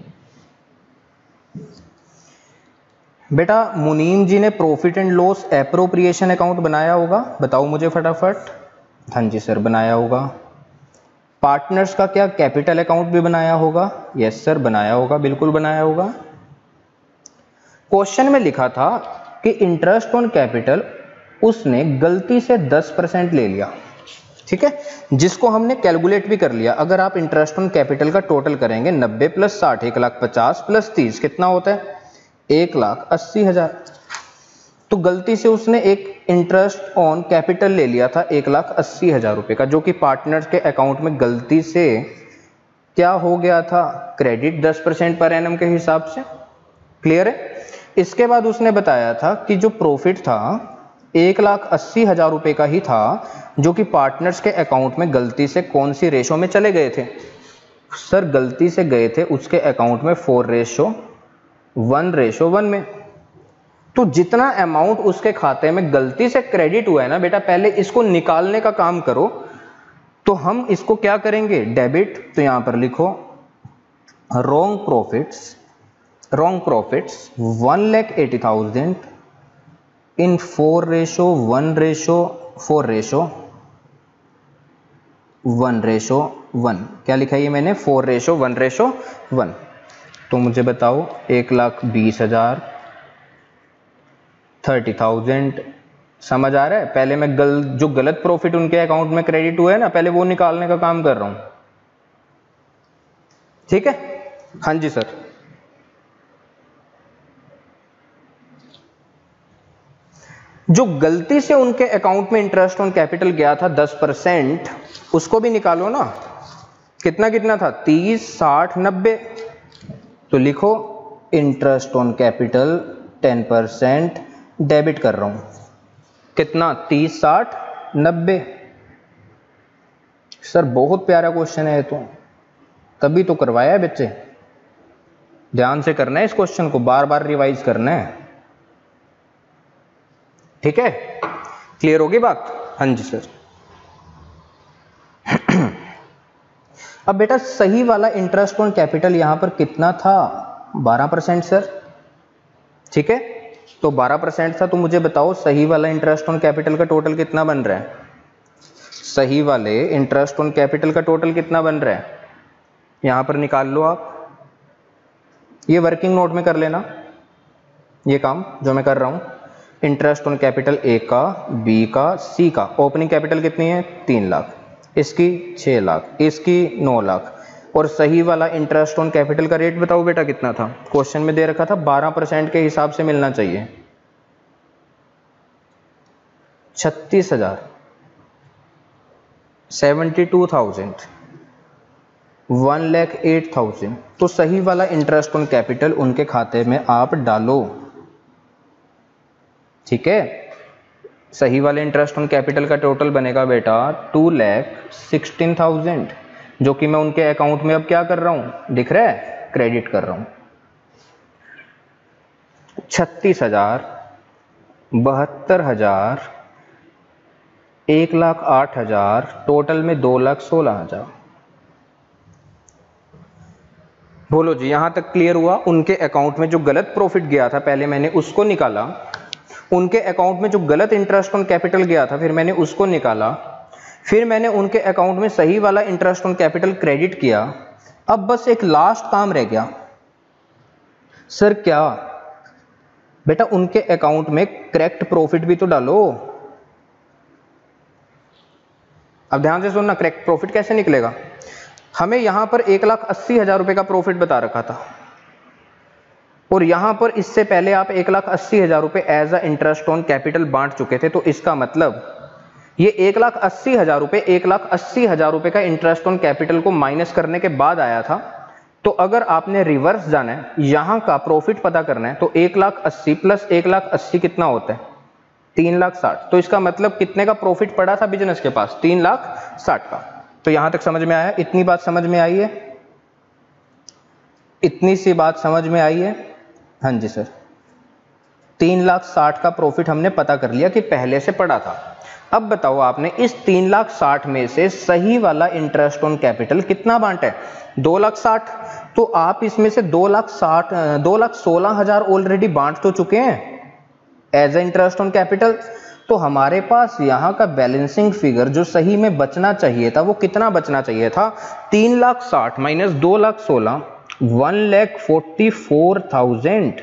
बेटा, मुनीम जी ने profit and loss appropriation account बनाया होगा, बताओ मुझे फटाफट। हाँ जी सर, बनाया होगा। पार्टनर्स का क्या कैपिटल अकाउंट भी बनाया होगा? यस सर, बनाया होगा, बिल्कुल बनाया होगा। क्वेश्चन में लिखा था कि इंटरेस्ट ऑन कैपिटल उसने गलती से दस परसेंट ले लिया, ठीक है, जिसको हमने कैलकुलेट भी कर लिया। अगर आप इंटरेस्ट ऑन कैपिटल का टोटल करेंगे, नब्बे प्लस साठ, एक लाख पचास प्लस तीस कितना होता है, एक लाख अस्सी हजार। तो गलती से उसने एक इंटरेस्ट ऑन कैपिटल ले लिया था एक लाख अस्सी हजार रुपए का, जो कि पार्टनर्स के अकाउंट में गलती से क्या हो गया था, क्रेडिट दस परसेंट पर एनम के हिसाब से। क्लियर है? इसके बाद उसने बताया था कि जो प्रॉफिट था एक लाख अस्सी हजार रुपए का ही था, जो कि पार्टनर्स के अकाउंट में गलती से कौन सी रेशो में चले गए थे? सर गलती से गए थे उसके अकाउंट में four ratio one ratio one में। तो जितना अमाउंट उसके खाते में गलती से क्रेडिट हुआ है ना बेटा, पहले इसको निकालने का काम करो। तो हम इसको क्या करेंगे, डेबिट, तो यहां पर लिखो wrong profits, wrong profits one lakh eighty thousand in four ratio one ratio four ratio one ratio one. क्या लिखा है ये मैंने, four ratio one ratio one. तो मुझे बताओ एक लाख बीस हजार थर्टी थाउजेंड, समझ आ रहा है? पहले मैं गल जो गलत प्रॉफिट उनके अकाउंट में क्रेडिट हुआ है ना, पहले वो निकालने का काम कर रहा हूं। ठीक है, हाँ जी सर। जो गलती से उनके अकाउंट में इंटरेस्ट ऑन कैपिटल गया था दस परसेंट, उसको भी निकालो ना। कितना कितना था, तीस साठ नब्बे। तो लिखो interest on capital ten percent debit कर रहा हूं, कितना, तीस साठ नब्बे। सर बहुत प्यारा क्वेश्चन है ये, तो तभी तो करवाया है बच्चे। ध्यान से करना है इस क्वेश्चन को, बार बार रिवाइज करना है। ठीक है, क्लियर होगी बात? हाँ जी सर। अब बेटा सही वाला इंटरेस्ट ऑन कैपिटल यहां पर कितना था, बारह परसेंट सर। ठीक है, तो बारह परसेंट था। तो मुझे बताओ सही वाला इंटरेस्ट ऑन कैपिटल का टोटल कितना बन रहा है? सही वाले इंटरेस्ट ऑन कैपिटल का टोटल कितना बन रहा है, यहां पर निकाल लो आप। ये वर्किंग नोट में कर लेना ये काम जो मैं कर रहा हूं। इंटरेस्ट ऑन कैपिटल ए का, बी का, सी का, ओपनिंग कैपिटल कितनी है, तीन लाख। इसकी छः लाख, इसकी नौ लाख। और सही वाला इंटरेस्ट ऑन कैपिटल का रेट बताओ बेटा कितना था? क्वेश्चन में दे रखा था बारह परसेंट के हिसाब से मिलना चाहिए। छत्तीस हजार, seventy two thousand, one lakh eight thousand. तो सही वाला इंटरेस्ट ऑन कैपिटल उनके खाते में आप डालो, ठीक है। सही वाले इंटरेस्ट ऑन कैपिटल का टोटल बनेगा बेटा टू लैख सिक्सटीन थाउजेंड, जो कि मैं उनके अकाउंट में अब क्या कर रहा हूं, दिख रहा है, क्रेडिट कर रहा हूं। छत्तीस हजार, बहत्तर हजार, एक लाख आठ हजार, टोटल में दो लाख सोलह हजार। बोलो जी, यहां तक क्लियर हुआ? उनके अकाउंट में जो गलत प्रॉफिट गया था पहले मैंने उसको निकाला, उनके अकाउंट में जो गलत इंटरेस्ट ऑन कैपिटल गया था फिर मैंने उसको निकाला, फिर मैंने उनके अकाउंट में सही वाला इंटरेस्ट ऑन कैपिटल क्रेडिट किया। अब बस एक लास्ट काम रह गया। सर क्या? बेटा उनके अकाउंट में करेक्ट प्रॉफिट भी तो डालो। अब ध्यान से सुनना, करेक्ट प्रॉफिट कैसे निकलेगा? हमें यहां पर एक लाख अस्सी हजार रुपए का प्रॉफिट बता रखा था, और यहां पर इससे पहले आप एक लाख अस्सी हजार रुपए as a interest on capital बांट चुके थे। तो इसका मतलब ये एक लाख अस्सी हजार रुपए एक लाख अस्सी हजार रुपए का इंटरेस्ट ऑन कैपिटल को माइनस करने के बाद आया था। तो अगर आपने रिवर्स जाना है, यहां का प्रॉफिट पता करना है, तो एक लाख अस्सी प्लस एक लाख अस्सी कितना होता है? तीन लाख साठ। तो इसका मतलब कितने का प्रॉफिट पड़ा था बिजनेस के पास? तीन लाख साठ का। तो यहां तक समझ में आया? इतनी बात समझ में आई है? इतनी सी बात समझ में आई है? हाँ जी सर, तीन लाख साठ का प्रॉफिट हमने पता कर लिया कि पहले से पड़ा था। अब बताओ आपने इस तीन लाख साठ में से सही वाला इंटरेस्ट ऑन कैपिटल कितना बांटा है? दो लाख साठ। तो आप इसमें से दो लाख साठ दो लाख सोलह हजार ऑलरेडी बांट तो चुके हैं as a interest on capital. तो हमारे पास यहाँ का बैलेंसिंग फिगर जो सही में बचना चाहिए था वो कितना बचना चाहिए था? तीन लाख साठ माइनस दो लाख सोलह, one lakh forty four thousand.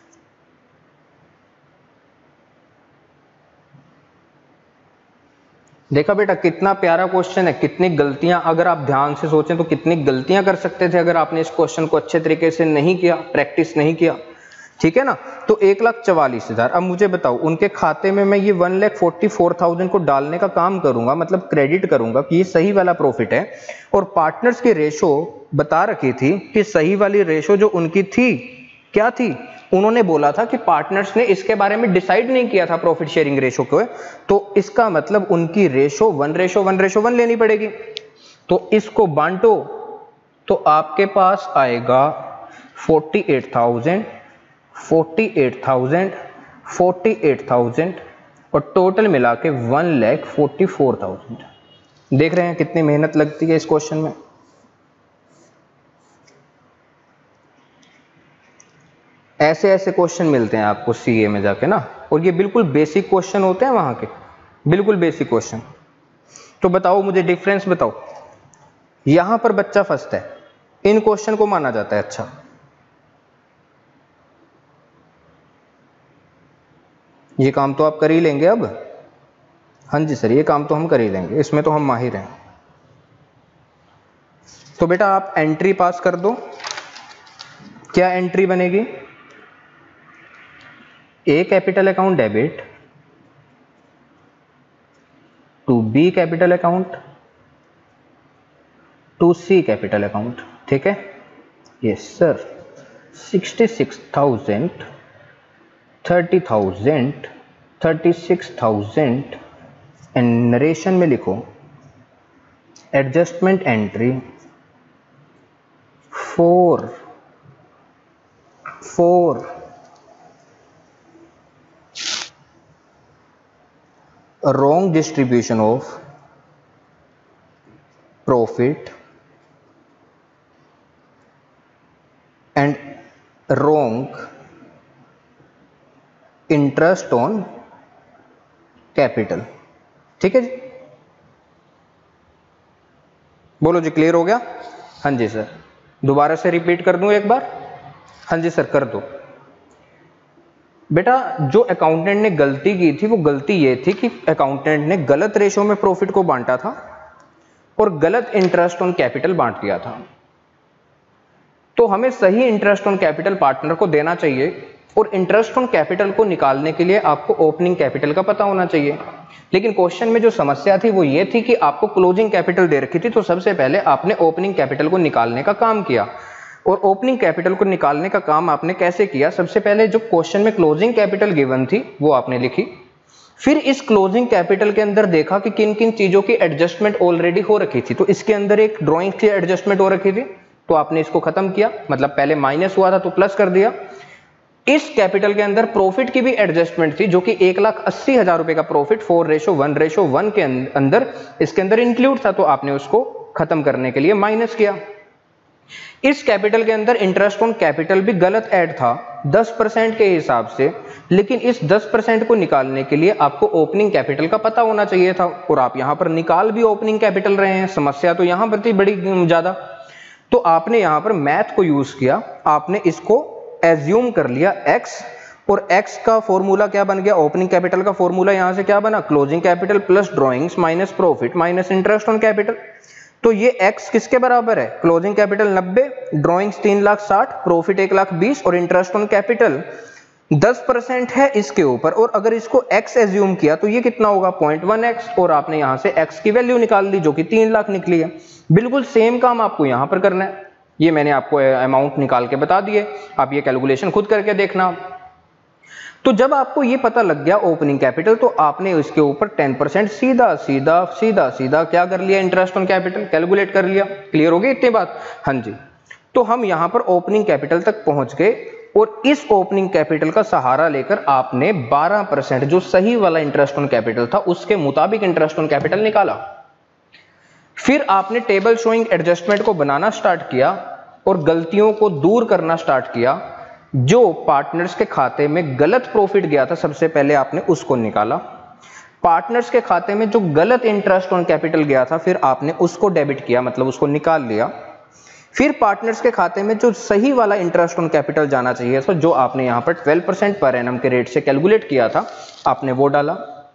देखा बेटा कितना प्यारा क्वेश्चन है, कितनी गलतियां अगर आप ध्यान से सोचें तो कितनी गलतियां कर सकते थे अगर आपने इस क्वेश्चन को अच्छे तरीके से नहीं किया, प्रैक्टिस नहीं किया, ठीक है ना। तो एक लाख चवालीस हजार। अब मुझे बताओ उनके खाते में मैं ये one lakh forty four thousand को डालने का काम करूंगा, मतलब क्रेडिट करूंगा कि ये सही वाला प्रॉफिट है। और पार्टनर्स की रेशो बता रखी थी कि सही वाली रेशो जो उनकी थी क्या थी? उन्होंने बोला था कि पार्टनर्स ने इसके बारे में डिसाइड नहीं किया था प्रॉफिट शेयरिंग रेशो को। तो इसका मतलब उनकी ratio one ratio one ratio one लेनी पड़ेगी। तो इसको बांटो तो आपके पास आएगा forty eight thousand, forty eight thousand, forty eight thousand और टोटल मिला के one lakh forty four thousand. देख रहे हैं कितनी मेहनत लगती है इस क्वेश्चन में। ऐसे ऐसे क्वेश्चन मिलते हैं आपको सीए में जाके ना, और ये बिल्कुल बेसिक क्वेश्चन होते हैं वहां के, बिल्कुल बेसिक क्वेश्चन। तो बताओ मुझे डिफरेंस बताओ। यहां पर बच्चा फंसता है, इन क्वेश्चन को माना जाता है अच्छा। ये काम तो आप कर ही लेंगे अब। हाँ जी सर, ये काम तो हम कर ही लेंगे, इसमें तो हम माहिर हैं। तो बेटा आप एंट्री पास कर दो। क्या एंट्री बनेगी? A capital account debit to B capital account to C capital account, ठीक है। Yes sir, sixty six thousand, thirty thousand, thirty six thousand and narration में लिखो adjustment entry for for wrong distribution of profit and wrong interest on capital, ठीक है जी। बोलो जी, क्लियर हो गया? हाँ जी सर, दोबारा से रिपीट कर दूं एक बार? हाँ जी सर कर दो। बेटा जो अकाउंटेंट ने गलती की थी वो गलती ये थी कि अकाउंटेंट ने गलत रेशो में प्रॉफिट को बांटा था। और गलत इंटरेस्ट ऑन कैपिटल बांट दिया था। तो हमें सही इंटरेस्ट ऑन कैपिटल पार्टनर को देना चाहिए और इंटरेस्ट ऑन कैपिटल को निकालने के लिए आपको ओपनिंग कैपिटल का पता होना चाहिए। लेकिन क्वेश्चन में जो समस्या थी वो ये थी कि आपको क्लोजिंग कैपिटल दे रखी थी, तो सबसे पहले आपने ओपनिंग कैपिटल को निकालने का काम किया। और ओपनिंग कैपिटल को निकालने का काम आपने कैसे किया? सबसे पहले जो क्वेश्चन में क्लोजिंग कैपिटल गिवन थी वो आपने लिखी, फिर इस क्लोजिंग कैपिटल के अंदर देखा कि किन किन चीजों की एडजस्टमेंट ऑलरेडी हो रखी थी। तो इसके अंदर एक ड्रॉइंग की एडजस्टमेंट हो रखी थी, तो आपने इसको खत्म किया, मतलब पहले माइनस हुआ था तो प्लस कर दिया। इस कैपिटल के अंदर प्रॉफिट की भी एडजस्टमेंट थी, जो कि एक लाख अस्सी हजार रुपए का profit four ratio one ratio one के अंदर इसके अंदर इंक्लूड था, तो आपने उसको खत्म करने के लिए माइनस किया। इस कैपिटल के अंदर इंटरेस्ट ऑन कैपिटल भी गलत ऐड था दस परसेंट के हिसाब से, लेकिन इस दस परसेंट को निकालने के लिए आपको ओपनिंग कैपिटल का पता होना चाहिए था, और आप यहां पर निकाल भी ओपनिंग कैपिटल रहे हैं। समस्या तो यहां पर थी बड़ी ज्यादा, तो आपने यहां पर मैथ को यूज किया, आपने इसको एज्यूम कर लिया x, और x का फॉर्मूला क्या बन गया? ओपनिंग कैपिटल का फॉर्मूला यहां से क्या बना? Closing capital plus drawings minus profit minus interest on capital. तो ये x किसके बराबर है? क्लोजिंग कैपिटल नब्बे, ड्रॉइंग्स तीन लाख साठ, प्रॉफिट एक लाख बीस और इंटरेस्ट ऑन कैपिटल दस परसेंट है इसके ऊपर। और अगर इसको x एज्यूम किया तो ये कितना होगा? पॉइंट वन एक्स, और आपने यहां से x की वैल्यू निकाल ली जो कि तीन लाख निकली है। बिल्कुल सेम काम आपको यहां पर करना है। ये मैंने आपको अमाउंट निकाल के बता दिए, आप ये कैलकुलेशन खुद करके देखना। तो जब आपको ये पता लग गया ओपनिंग कैपिटल, तो आपने इसके ऊपर टेन परसेंट सीधा सीधा सीधा सीधा क्या कर लिया? इंटरेस्ट ऑन कैपिटल कैलकुलेट कर लिया। क्लियर हो गई इतनी बात? हाँ जी। तो हम यहां पर ओपनिंग कैपिटल तक पहुंच गए, और इस ओपनिंग कैपिटल का सहारा लेकर आपने बारह परसेंट जो सही वाला इंटरेस्ट ऑन कैपिटल था उसके मुताबिक इंटरेस्ट ऑन कैपिटल निकाला। फिर आपने टेबल शोइंग एडजस्टमेंट को बनाना स्टार्ट किया और गलतियों को दूर करना स्टार्ट किया। जो पार्टनर्स के खाते में गलत प्रॉफिट गया था सबसे पहले आपने उसको निकाला। पार्टनर्स के खाते में जो गलत इंटरेस्ट ऑन कैपिटल गया था फिर आपने उसको डेबिट किया, मतलब उसको निकाल लिया। फिर पार्टनर्स के खाते में जो सही वाला इंटरेस्ट ऑन कैपिटल जाना चाहिए था, जो आपने यहां पर ट्वेल्व परसेंट पर एनम के रेट से कैलकुलेट किया था, आपने वो डाला।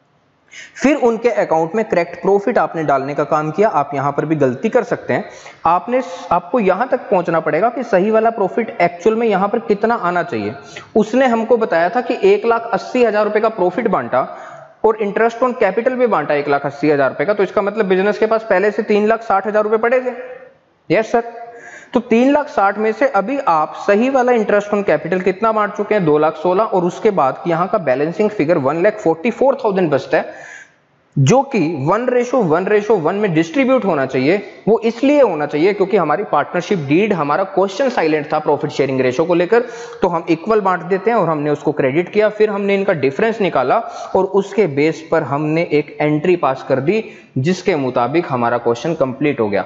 फिर उनके अकाउंट में करेक्ट प्रॉफिट आपने डालने का काम किया। आप यहां पर भी गलती कर सकते हैं, आपने आपको यहां तक पहुंचना पड़ेगा कि सही वाला प्रॉफिट एक्चुअल में यहां पर कितना आना चाहिए। उसने हमको बताया था कि एक लाख अस्सी हजार रुपए का प्रॉफिट बांटा और इंटरेस्ट ऑन कैपिटल भी बांटा एक लाख अस्सी हजार रुपए का, तो इसका मतलब बिजनेस के पास पहले से तीन लाख साठ हजार रुपए पड़े थे। Yes sir. तो तीन लाख साठ में से अभी आप सही वाला इंटरेस्ट ऑन कैपिटल कितना बांट चुके हैं? दो लाख सोलह, और उसके बाद यहाँ का balancing figure one lakh forty four thousand बचता है, जो कि one ratio one ratio one में डिस्ट्रीब्यूट होना चाहिए। वो इसलिए होना चाहिए क्योंकि हमारी पार्टनरशिप डीड, हमारा क्वेश्चन साइलेंट था प्रॉफिट शेयरिंग रेशो को लेकर, तो हम इक्वल बांट देते हैं और हमने उसको क्रेडिट किया। फिर हमने इनका डिफरेंस निकाला और उसके बेस पर हमने एक एंट्री पास कर दी जिसके मुताबिक हमारा क्वेश्चन कंप्लीट हो गया।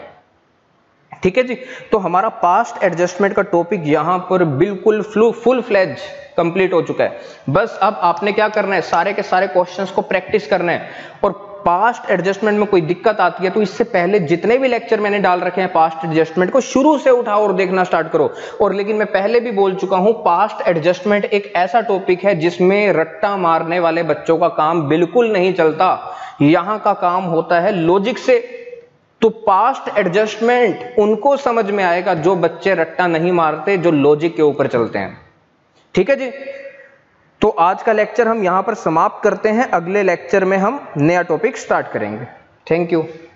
ठीक है जी। तो हमारा पास्ट एडजस्टमेंट का टॉपिक यहां पर बिल्कुल फुल फ्लेज कंप्लीट हो चुका है। बस अब आपने क्या करना है, सारे के सारे क्वेश्चंस को प्रैक्टिस करना है। और पास्ट एडजस्टमेंट में कोई दिक्कत आती है तो इससे पहले जितने भी लेक्चर मैंने डाल रखे हैं पास्ट एडजस्टमेंट को शुरू से उठाओ और देखना स्टार्ट करो। और लेकिन मैं पहले भी बोल चुका हूं, पास्ट एडजस्टमेंट एक ऐसा टॉपिक है जिसमें रट्टा मारने वाले बच्चों का काम बिल्कुल नहीं चलता। यहां का काम होता है लॉजिक से। तो पास्ट एडजस्टमेंट उनको समझ में आएगा जो बच्चे रट्टा नहीं मारते, जो लॉजिक के ऊपर चलते हैं। ठीक है जी। तो आज का लेक्चर हम यहां पर समाप्त करते हैं। अगले लेक्चर में हम नया टॉपिक स्टार्ट करेंगे। Thank you.